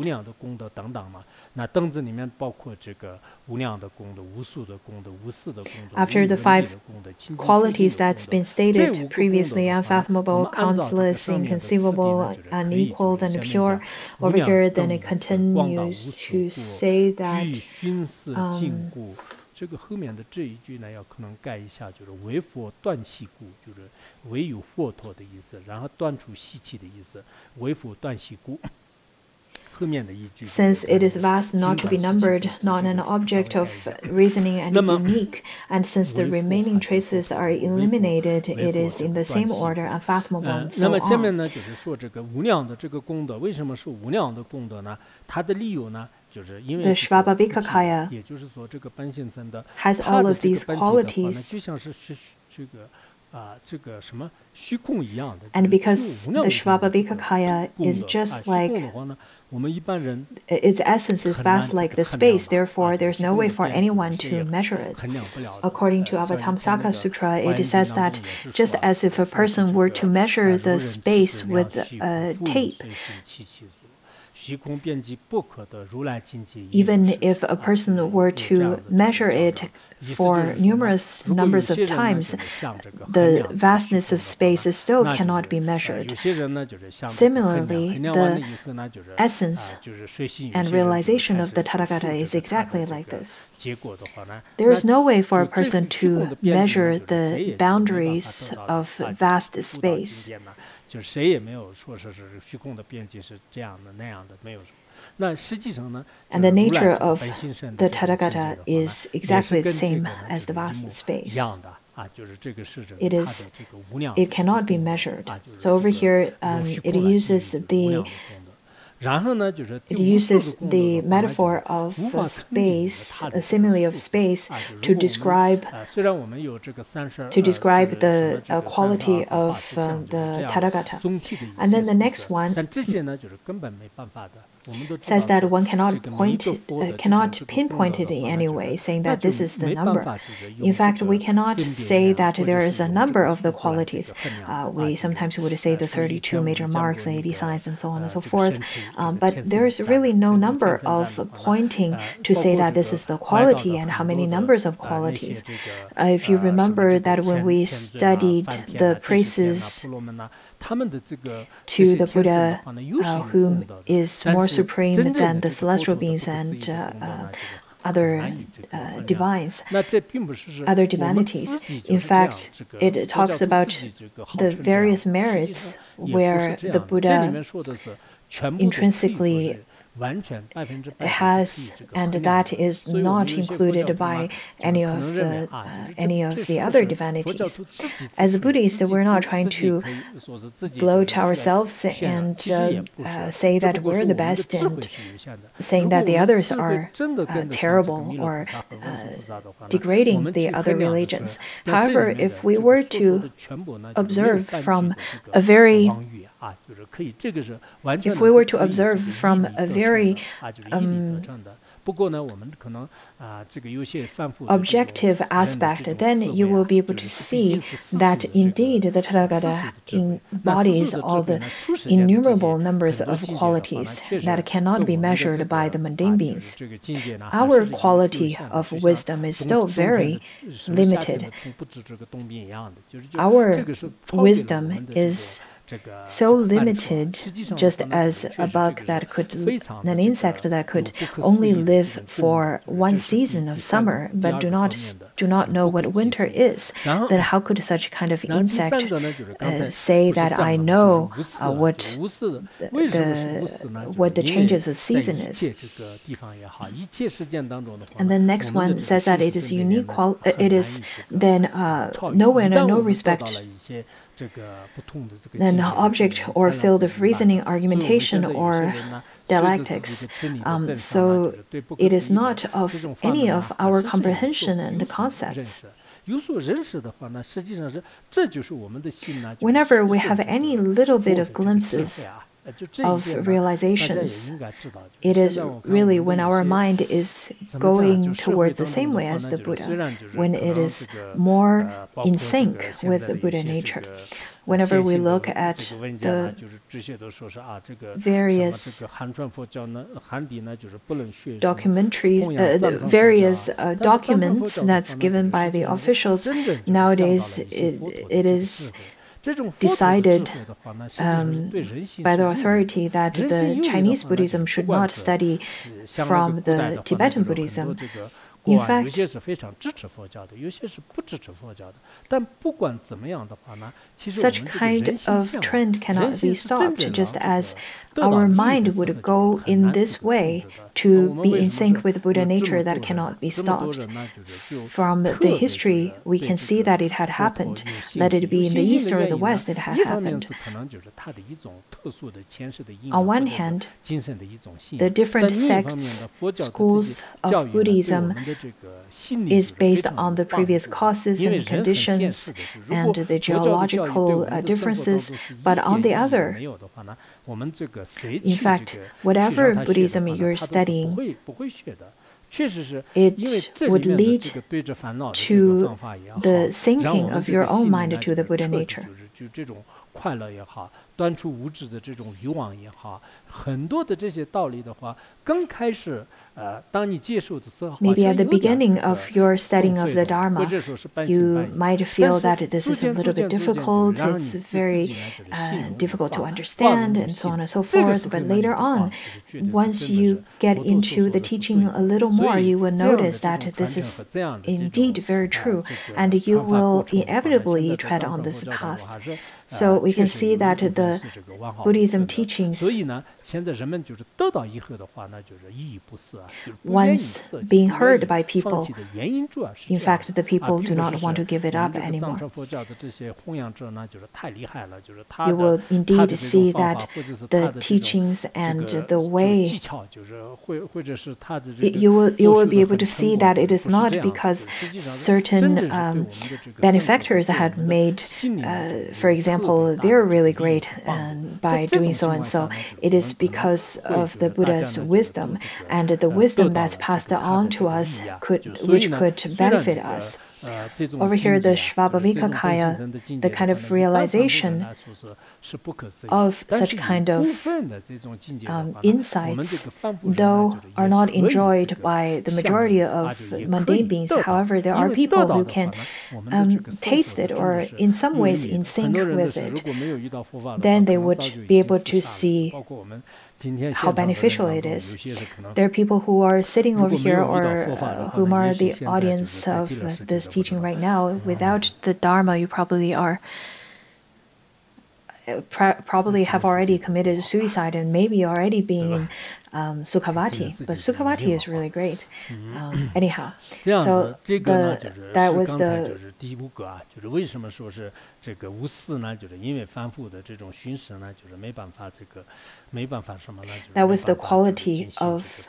After the 5 qualities that's been stated previously, unfathomable, countless, inconceivable, unequaled, and pure, over here, then it continues to say that 这个后面的这一句呢，要可能盖一下，就是为佛断细故，就是唯有佛陀的意思，然后断除习气的意思，为佛断细故。后面的一句 Since it is vast, not to be numbered, not an object of reasoning and unique, and since the remaining traces are eliminated, it is in the same order, unfathomable, and so on. 那么下面呢，就是说这个无量的这个功德，为什么是无量的功德呢？它的理由呢？ The Shvabhavikakaya has all of these qualities. And because the Shvabhavikakaya is just like, its essence is vast like the space, therefore there's no way for anyone to measure it. According to Avatamsaka Sutra, it says that just as if a person were to measure the space with a tape, even if a person were to measure it for numerous numbers of times, the vastness of space still cannot be measured. Similarly, the essence and realization of the Tathagata is exactly like this. There is no way for a person to measure the boundaries of vast space. And the nature of the Tathagata is exactly the same as the vast space. It cannot be measured. So over here, it uses the metaphor of space, a simile of space, to describe the quality of the Tathagata. And then the next one says that one cannot pinpoint it in any way, saying that this is the number. In fact, we cannot say that there is a number of the qualities. We sometimes would say the 32 major marks, the 80 signs, and so on and so forth. But there is really no number of pointing to say that this is the quality and how many numbers of qualities. If you remember that when we studied the praises to the Buddha, whom is more supreme than the celestial beings and other divinities. In fact, it talks about the various merits where the Buddha intrinsically has, and that is not included by any of the other divinities. As Buddhists, we're not trying to gloat ourselves and say that we're the best and saying that the others are terrible or degrading the other religions. However, if we were to observe from a very objective aspect, then you will be able to see that indeed the Tathagata embodies all the innumerable numbers of qualities that cannot be measured by the mundane beings. Our quality of wisdom is still very limited. Our wisdom is so limited, just as a bug that could, an insect that could only live for one season of summer, but do not know what winter is. Then how could such kind of insect say that I know what the changes of season is? And the next one says that it is unique. It is then nowhere and no respect. Then object or field of reasoning, argumentation, or dialectics. So it is not of any of our comprehension and concepts. Whenever we have any little bit of glimpses of realizations. It is really when our mind is going towards the same way as the Buddha, when it is more in sync with the Buddha nature. Whenever we look at the various documentaries, various documents that's given by the officials, nowadays it is decided by the authority that the Chinese Buddhism should not study from the Tibetan Buddhism. In fact, such kind of trend cannot be stopped, just as our mind would go in this way to be in sync with Buddha nature that cannot be stopped. From the history, we can see that it had happened. Let it be in the East or the West, it had happened. On one hand, the different sects, schools of Buddhism is based on the previous causes and conditions and the geological differences, but on the other, in fact, whatever Buddhism you're studying, it would lead to the sinking of your own mind to the Buddha nature. Maybe at the beginning of your studying of the Dharma, you might feel that this is a little bit difficult, it's very difficult to understand, and so on and so forth. But later on, once you get into the teaching a little more, you will notice that this is indeed very true, and you will inevitably tread on this path. So we can see that the Buddhism teachings, once being heard by people, in fact, the people do not want to give it up anymore. You will indeed see that the teachings and the way, you will be able to see that it is not because certain benefactors had made, for example, they're really great by doing so and so. It is because of the Buddha's wisdom and the wisdom that's passed on to us, which could benefit us. Over here, the Svabhavikakaya, the kind of realization of such kind of insights, though are not enjoyed by the majority of mundane beings. However, there are people who can taste it or in some ways in sync with it. Then they would be able to see how beneficial it is. There are people who are sitting over here or whom are the audience of this teaching right now. Without the Dharma, you probably have already committed suicide and maybe already being in Sukhavati. But Sukhavati is really great. Anyhow, so that was the quality of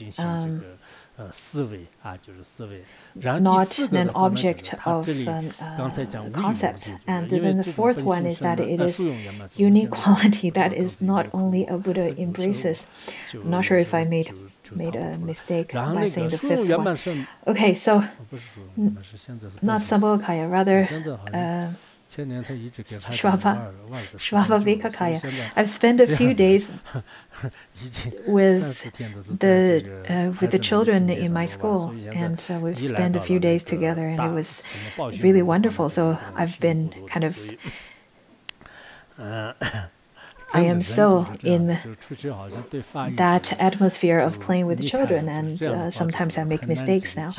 not an object of concept. And then the fourth one is that it is unique quality that is not only a Buddha embraces. I'm not sure if I made a mistake by saying the fifth one. Okay, so not Sambhogakaya, rather Svabhavikakaya. I've spent a few days with the children in my school, and we've spent a few days together, and it was really wonderful. So I've been kind of I am so in that atmosphere of playing with children, and sometimes I make mistakes now.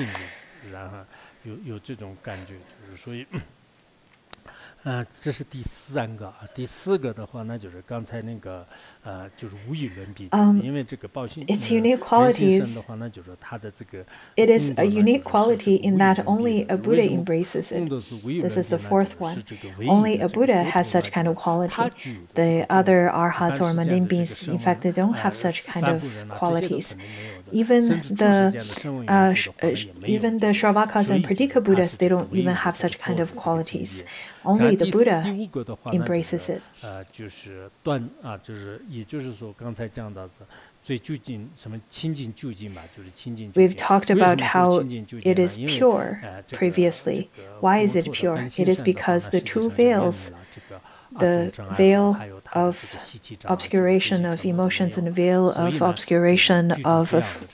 Its unique qualities. It is a unique quality in that only a Buddha embraces it. This is the fourth one. Only a Buddha has such kind of quality. The other arhats or mundane beings, in fact, they don't have such kind of qualities. even the Shravakas and Pradika Buddhas, they don't even have such kind of qualities. Only the Buddha embraces it. We've talked about how it is pure previously. Why is it pure? It is because the two veils, the veil of obscuration of emotions and the veil of obscuration of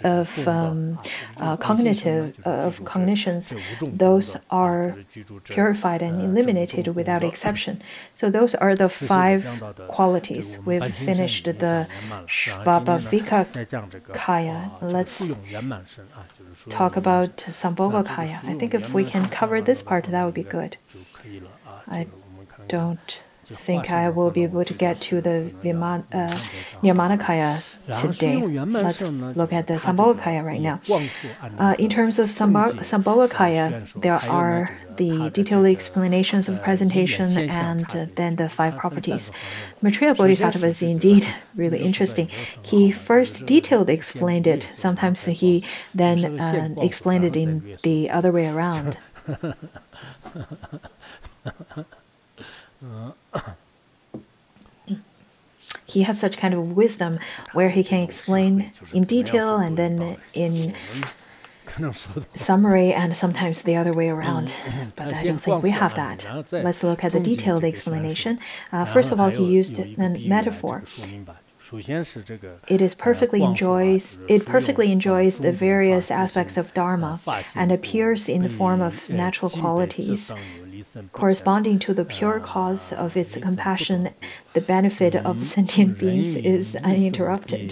cognitions, those are purified and eliminated without exception. So those are the 5 qualities. We've finished the Svabhavikakaya. Let's talk about Sambhogakaya. I think if we can cover this part, that would be good. I don't think I will be able to get to the Nirmanakaya today. Let's look at the Sambhogakaya right now. In terms of Sambhogakaya, there are the detailed explanations of presentation and then the 5 properties. Maitreya Bodhisattva is indeed really interesting. He first detailed explained it. Sometimes he then explained it in the other way around. He has such kind of wisdom where he can explain in detail and then in summary and sometimes the other way around. But I don't think we have that. Let's look at the detailed explanation. First of all, he used a metaphor. It perfectly enjoys the various aspects of Dharma and appears in the form of natural qualities. Corresponding to the pure cause of its compassion, the benefit of sentient beings is uninterrupted.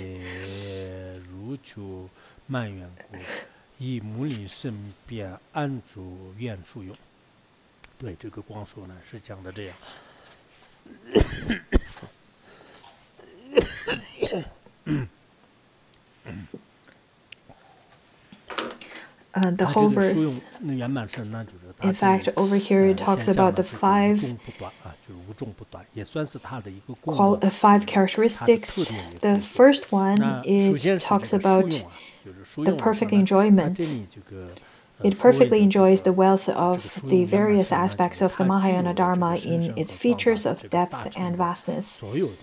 The whole verse, in fact, over here it talks about the 5 characteristics. The first one, it talks about the perfect enjoyment. It perfectly enjoys the wealth of the various aspects of the Mahayana Dharma in its features of depth and vastness.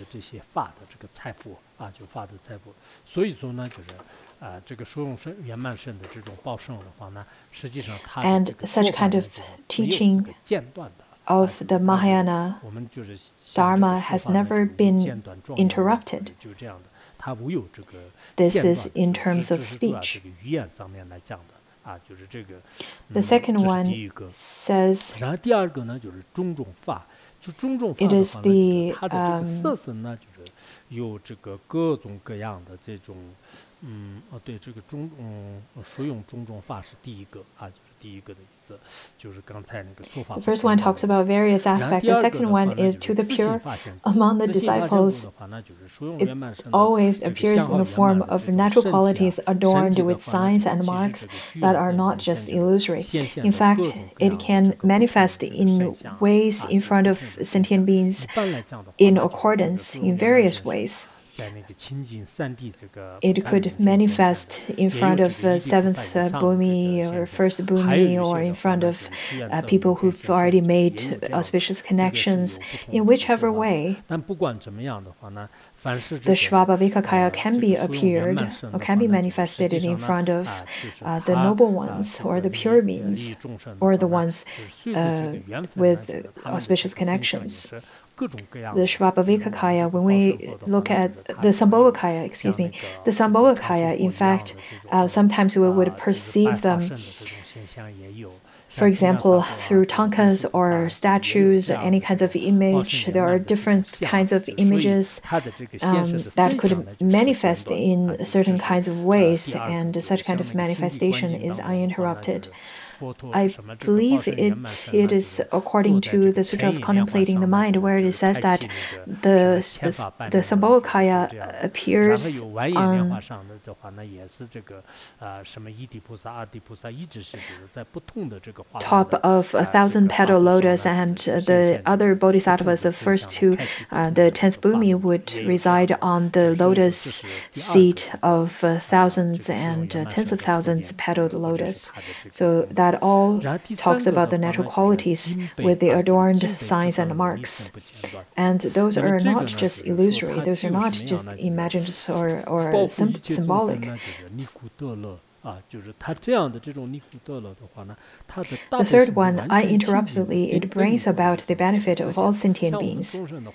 And such kind of teaching of the Mahayana Dharma has never been interrupted. This is in terms of speech. The second one says it is the the first one talks about various aspects. The second one is to the pure among the disciples. It always appears in the form of natural qualities adorned with signs and marks that are not just illusory. In fact, it can manifest in ways in front of sentient beings in accordance in various ways. It could manifest in front of 7th Bhumi or 1st Bhumi or in front of people who've already made auspicious connections, in whichever way. The Svabhavikakaya can be appeared or can be manifested in front of the noble ones or the pure beings or the ones with auspicious connections. The Svabhavikakaya, when we look at the Sambhogakaya, the Sambhogakaya, in fact, sometimes we would perceive them, for example, through tankas or statues or any kinds of image. There are different kinds of images that could manifest in certain kinds of ways, and such kind of manifestation is uninterrupted. I believe it is according to the Sutra of Contemplating the Mind, where it says that the Sambhogakaya appears on top of 1,000-petal lotus, and the other bodhisattvas, the first two, the 10th Bhumi, would reside on the lotus seat of thousands and tens of thousands petaled lotus. So that all talks about the natural qualities with the adorned signs and marks. And those are not just illusory, those are not just imagined or symbolic. The third one, uninterruptedly, it brings about the benefit of all sentient beings.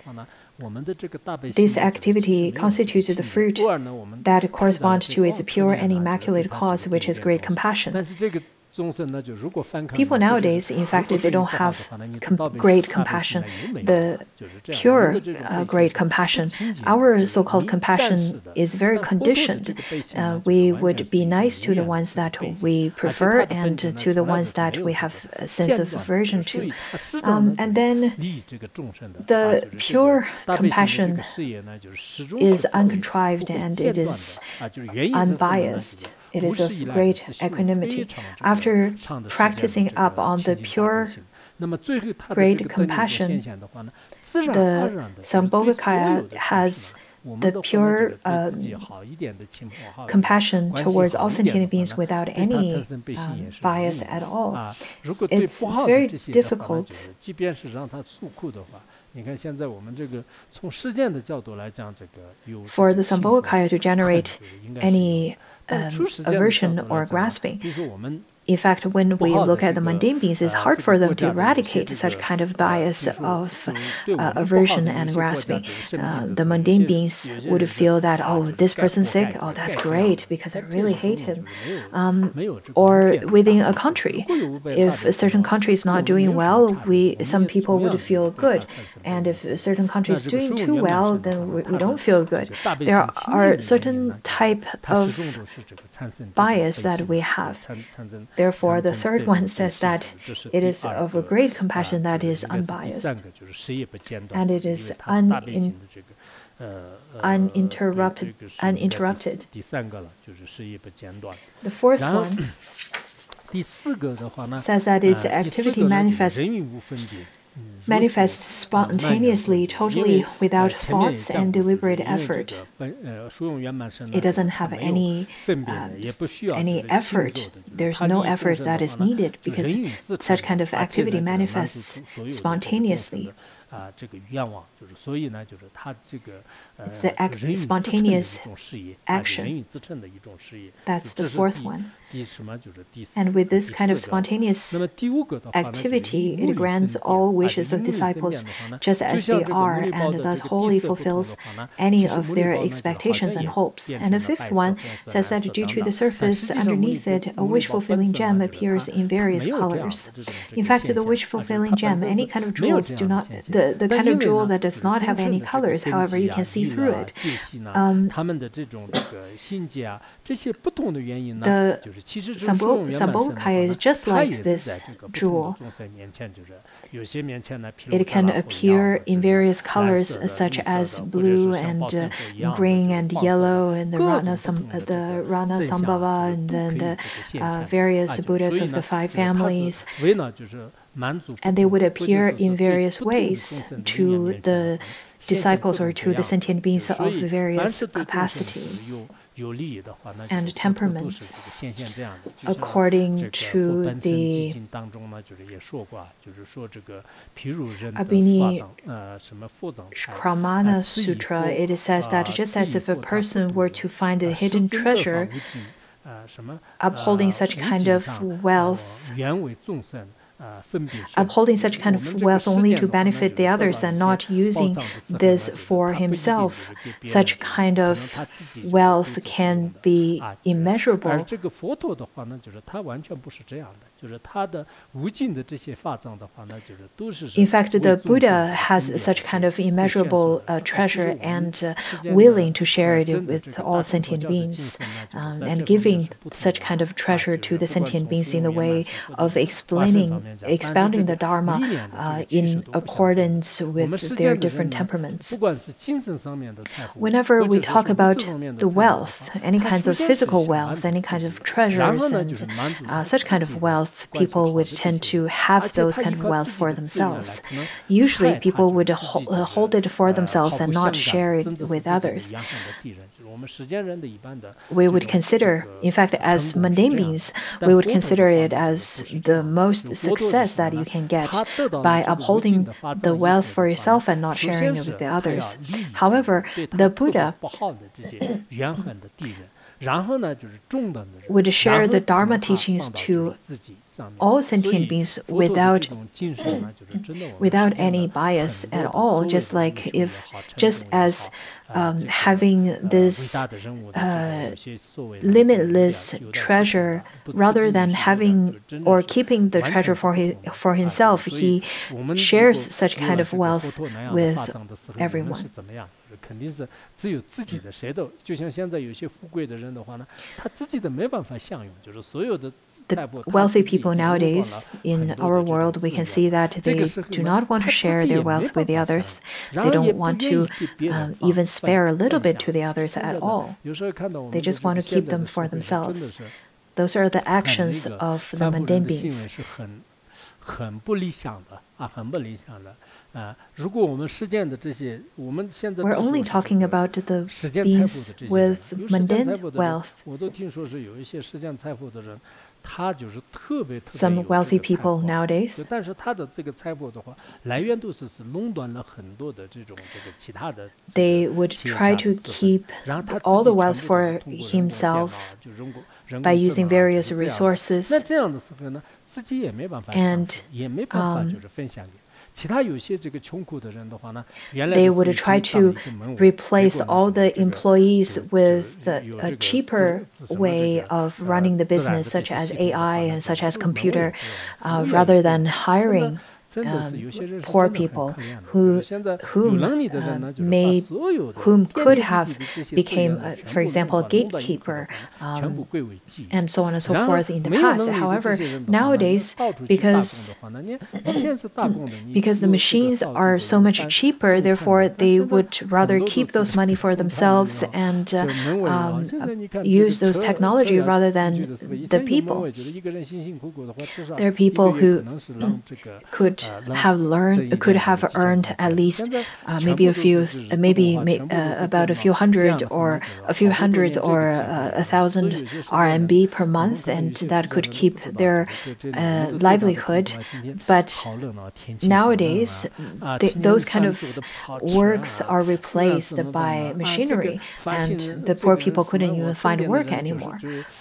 This activity constitutes the fruit that corresponds to its pure and immaculate cause, which is great compassion. People nowadays, in fact, they don't have great compassion, the pure great compassion. Our so-called compassion is very conditioned. We would be nice to the ones that we prefer and to the ones that we have a sense of aversion to. And then the pure compassion is uncontrived and it is unbiased. It is of great equanimity. After practicing up on the pure great compassion, the Sambhogakaya has the pure compassion towards all sentient beings without any bias at all. It's very difficult. For the Sambhogakaya to generate any aversion or grasping. In fact, when we look at the mundane beings, it's hard for them to eradicate such kind of bias of aversion and grasping. The mundane beings would feel that, oh, this person's sick, oh, that's great, because I really hate him. Or within a country, if a certain country is not doing well, some people would feel good. And if a certain country is doing too well, then we don't feel good. There are certain type of bias that we have. Therefore, the third one says that it is of a great compassion that is unbiased, and it is uninterrupted. The fourth one says that its activity manifests spontaneously, totally without thoughts and deliberate effort. It doesn't have any effort. There's no effort that is needed because such kind of activity manifests spontaneously. It's the spontaneous action. That's the fourth one. And with this kind of spontaneous activity, it grants all wishes of disciples just as they are, and thus wholly fulfills any of their expectations and hopes. And the fifth one says that due to the surface underneath it, a wish-fulfilling gem appears in various colors. In fact, the wish-fulfilling gem, any kind of jewels do not, the kind of jewel that does not have any colors, however, you can see through it. The Sambhogakaya is just like this jewel. It can appear in various colors such as blue and green and yellow, and the Rana Sambhava, and then the various Buddhas of the five families. And they would appear in various ways to the disciples or to the sentient beings of various capacity and temperaments according to the Abhinishramana Sutra. It says that just as if a person were to find a hidden treasure, upholding such kind of wealth upholding such kind of wealth only to benefit the others and not using this for himself. Such kind of wealth can be immeasurable. In fact, the Buddha has such kind of immeasurable treasure and willing to share it with all sentient beings, and giving such kind of treasure to the sentient beings in the way of expounding the Dharma in accordance with their different temperaments. Whenever we talk about the wealth, any kinds of physical wealth, any kinds of treasures, and such kind of wealth, people would tend to have those kind of wealth for themselves. Usually, people would hold it for themselves and not share it with others. We would consider, in fact, as mundane beings, we would consider it as the most success that you can get by upholding the wealth for yourself and not sharing it with the others. However, the Buddha would share the Dharma teachings to all sentient beings without any bias at all, just as having this limitless treasure, rather than having or keeping the treasure for himself, he shares such kind of wealth with everyone. The wealthy people nowadays in our world, we can see that they do not want to share their wealth with the others. They don't want to even spare a little bit to the others at all. They just want to keep them for themselves. Those are the actions of the mundane beings. We're only talking about the beings with mundane wealth. Some wealthy people nowadays, they would try to keep all the wealth for himself by using various resources, and they would try to replace all the employees with a cheaper way of running the business, such as AI and such as computer, rather than hiring poor people whom could have became, for example, a gatekeeper, and so on and so forth in the past. However, nowadays, because the machines are so much cheaper, therefore they would rather keep those money for themselves and use those technology rather than the people. There are people who could have earned at least maybe about a few hundred or 1,000 RMB per month, and that could keep their livelihood. But nowadays, those kind of works are replaced by machinery, and the poor people couldn't even find work anymore.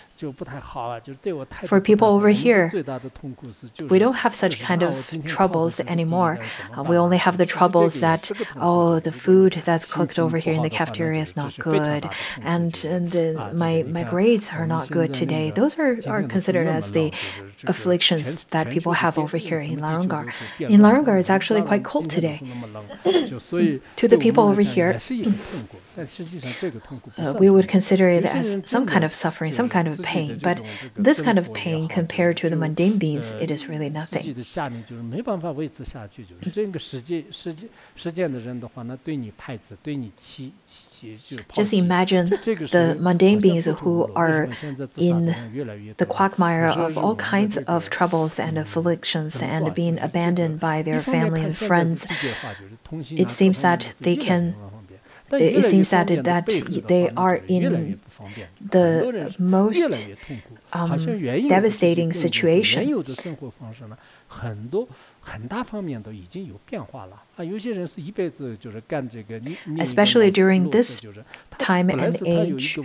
For people over here, we don't have such kind of troubles anymore. We only have the troubles that, the food that's cooked over here in the cafeteria is not good, and my grades are not good today. Those are considered as the afflictions that people have over here in Larungar. In Larungar, it's actually quite cold today. To the people over here, we would consider it as some kind of suffering, some kind of pain. But this kind of pain, compared to the mundane beings, it is really nothing. Just imagine the mundane beings who are in the quagmire of all kinds of troubles and afflictions and being abandoned by their family and friends. It seems that they are in the most devastating situation. especially during this time and age,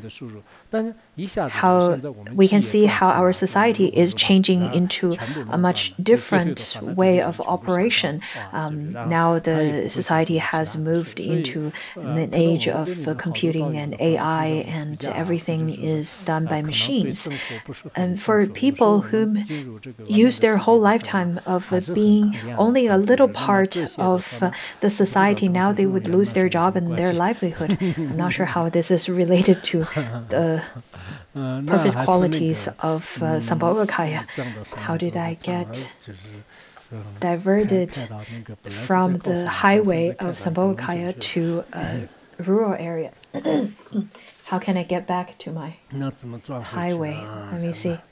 how we can see how our society is changing into a much different way of operation. Now the society has moved into an age of computing and AI, and everything is done by machines. And for people who use their whole lifetime of being only a little part of the society, now they would lose their job and their livelihood. I'm not sure how this is related to the perfect qualities of Sambhogakaya. How did I get diverted from the highway of Sambhogakaya to a rural area? How can I get back to my highway? Let me see.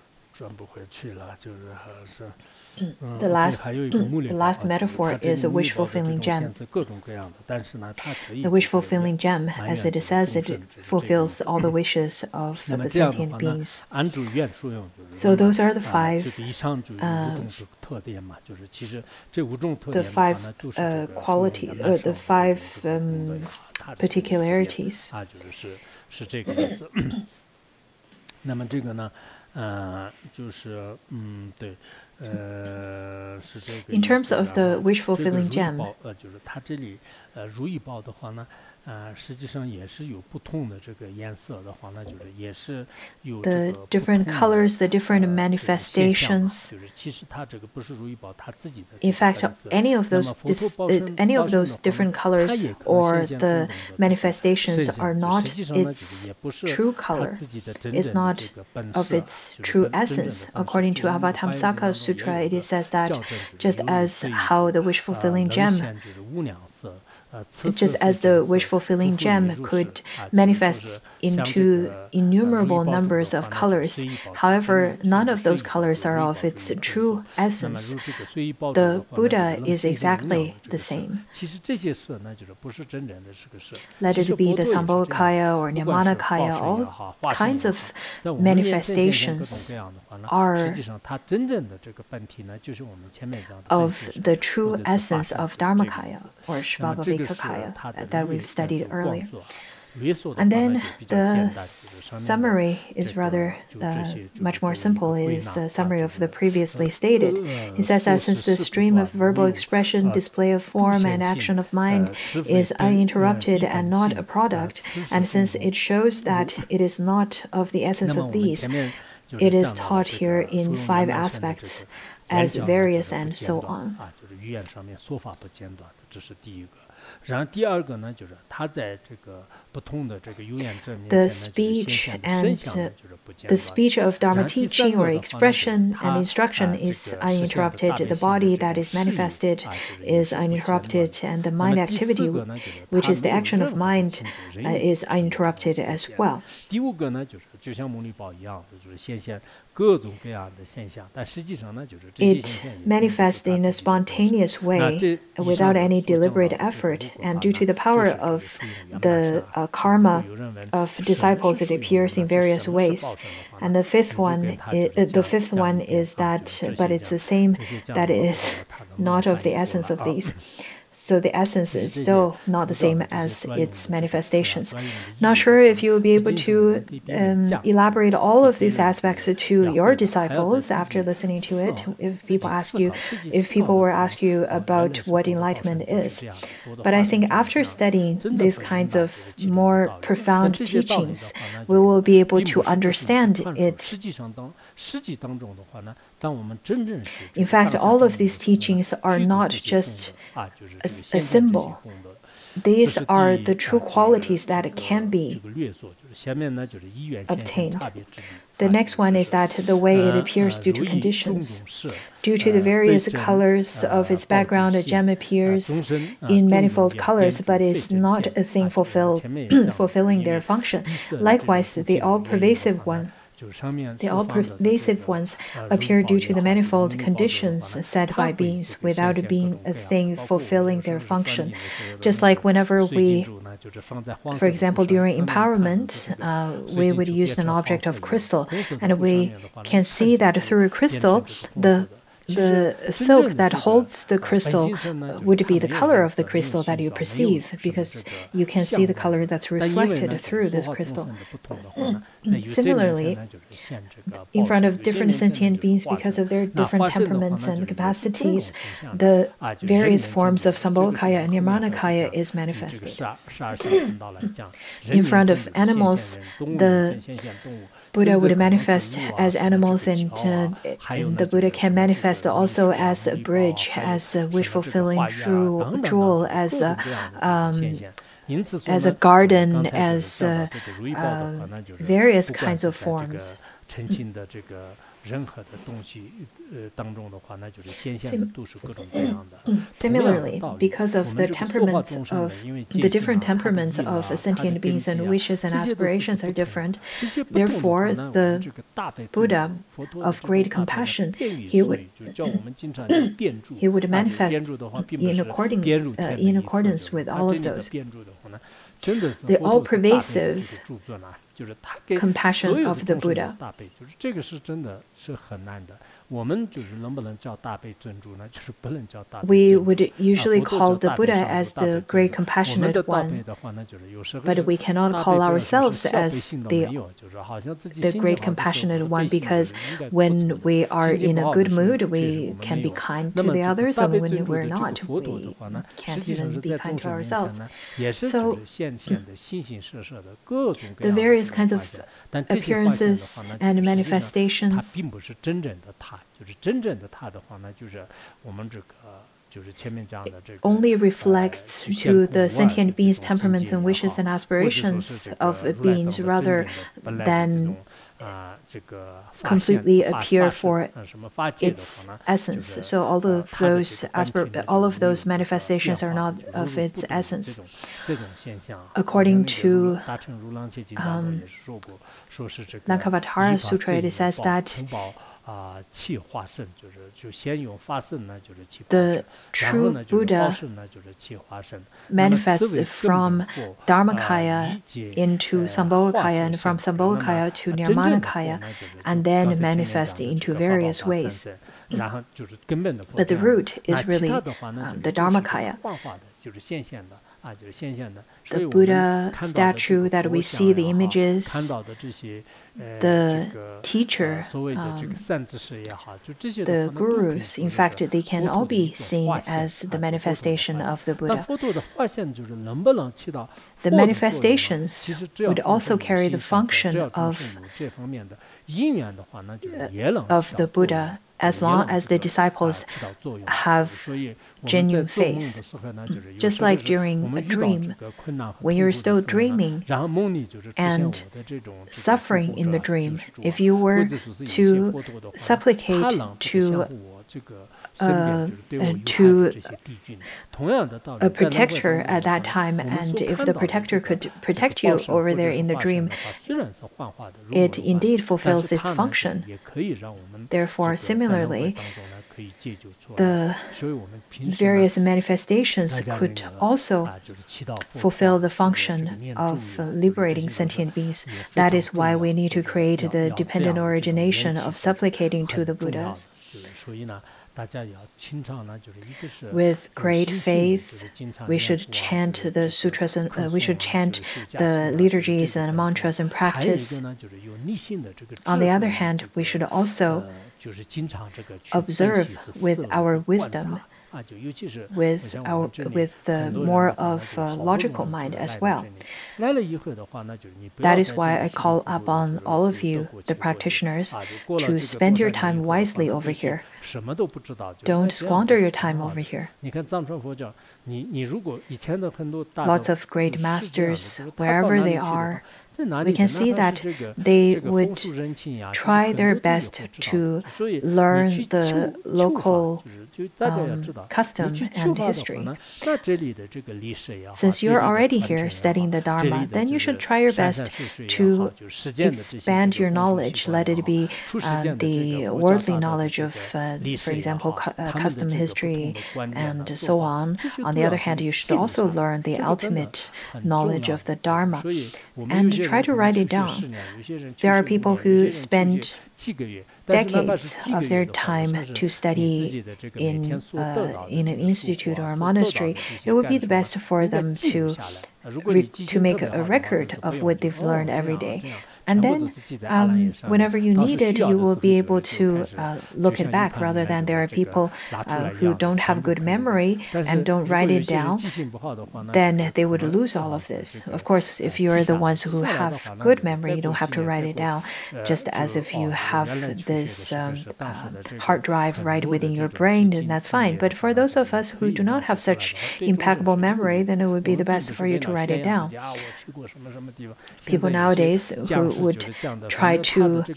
The last metaphor is a wish-fulfilling gem. The wish-fulfilling gem, as it says, it fulfills all the wishes of the sentient beings. So those are the five qualities, or the five particularities. In terms of the wish-fulfilling gem, the different colors, the different manifestations. In fact, any of those different colors or the manifestations are not its true color. It's not of its true essence. According to Avatamsaka Sutra, it says that just as how the wish-fulfilling gem could manifest into innumerable numbers of colors. However, none of those colors are of its true essence. The Buddha is exactly the same. Let it be the Sambhogakaya or Nirmanakaya, all kinds of manifestations are of the true essence of Dharmakaya or Svabhavikakaya that we've studied earlier. And then the summary is rather much more simple. It is a summary of the previously stated. It says that since the stream of verbal expression, display of form, and action of mind is uninterrupted and not a product, and since it shows that it is not of the essence of these, it is taught here in five aspects as various and so on. The speech of Dharma teaching or expression and instruction is uninterrupted. The body that is manifested is uninterrupted, and the mind activity, which is the action of mind, is uninterrupted as well. It manifests in a spontaneous way without any deliberate effort, and due to the power of the karma of disciples, it appears in various ways. And the fifth one is that, but it's the same, that is not of the essence of these. So the essence is still not the same as its manifestations. Not sure if you will be able to elaborate all of these aspects to your disciples after listening to it. If people were ask you about what enlightenment is. But I think after studying these kinds of more profound teachings, we will be able to understand it. In fact, all of these teachings are not just a symbol. These are the true qualities that can be obtained. The next one is that the way it appears due to conditions. Due to the various colors of its background, a gem appears in manifold colors, but is not a thing fulfilling their function. Likewise, the all-pervasive ones appear due to the manifold conditions set by beings without being a thing fulfilling their function. Just like whenever we, for example, during empowerment, we would use an object of crystal, and we can see that through a crystal, the the silk that holds the crystal would be the color of the crystal that you perceive, because you can see the color that's reflected through this crystal. Similarly, in front of different sentient beings, because of their different temperaments and capacities, the various forms of Sambhogakaya and Nirmanakaya is manifested. In front of animals, the Buddha would manifest as animals, and the Buddha can manifest also as a bridge, as a wish-fulfilling jewel, as a garden, as various kinds of forms. Similarly, because of the temperaments of the different temperaments of sentient beings and wishes and aspirations are different, therefore the Buddha of great compassion, he would manifest in accordance with all of those. The all-pervasive compassion of the Buddha. We would usually call the Buddha as the great compassionate one, but we cannot call ourselves as the great compassionate one, because when we are in a good mood, we can be kind to the others, and when we're not, we can't even be kind to ourselves. So, the various kinds of appearances and manifestations only reflects to the sentient beings' temperaments and wishes and aspirations of beings, rather than completely appear for its essence. So all of those manifestations are not of its essence. According to Lankavatara Sutra, it says that the true Buddha manifests from Dharmakaya into Sambhogakaya, and from Sambhogakaya to Nirmanakaya, and then manifests into various ways. But the root is really the Dharmakaya. The Buddha statue that we see, the images, the teacher, the gurus, in fact, they can all be seen as the manifestation of the Buddha. The manifestations would also carry the function of the Buddha, as long as the disciples have genuine faith. Just like during a dream, when you're still dreaming and suffering in the dream, if you were to supplicate to a protector at that time, and if the protector could protect you over there in the dream, it indeed fulfills its function. Therefore, similarly, the various manifestations could also fulfill the function of liberating sentient beings. That is why we need to create the dependent origination of supplicating to the Buddhas. With great faith, we should chant the sutras, and we should chant the liturgies and mantras and practice. On the other hand, we should also observe with our wisdom, with the more of logical mind as well. That is why I call upon all of you, the practitioners, to spend your time wisely over here. Don't squander your time over here. Lots of great masters, wherever they are, we can see that they would try their best to learn the local custom and history. Since you're already here studying the Dharma, then you should try your best to expand your knowledge. Let it be the worldly knowledge of, for example, custom history and so on. On the other hand, you should also learn the ultimate knowledge of the Dharma and try to write it down. There are people who spend decades of their time to study in an institute or a monastery, it would be the best for them to make a record of what they've learned every day. And then, whenever you need it, you will be able to look it back, rather than there are people who don't have good memory and don't write it down, then they would lose all of this. Of course, if you're the ones who have good memory, you don't have to write it down, just as if you have this hard drive right within your brain, then that's fine. But for those of us who do not have such impeccable memory, then it would be the best for you to write it down. People nowadays who would try to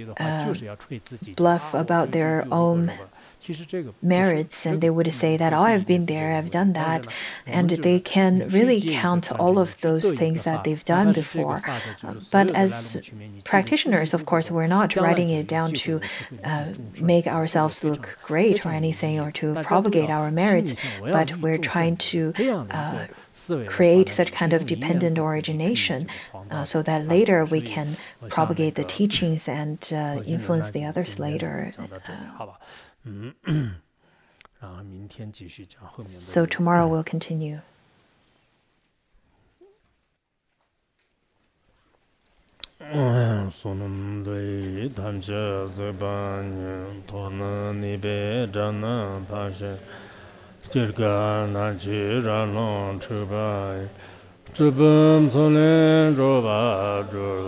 bluff about their own merits, and they would say that, oh, I've been there, I've done that, and they can really count all of those things that they've done before. But as practitioners, of course, we're not writing it down to make ourselves look great or anything, or to propagate our merits, but we're trying to create such kind of dependent origination so that later we can propagate the teachings and influence the others later. So tomorrow we'll continue. Chubum solen roba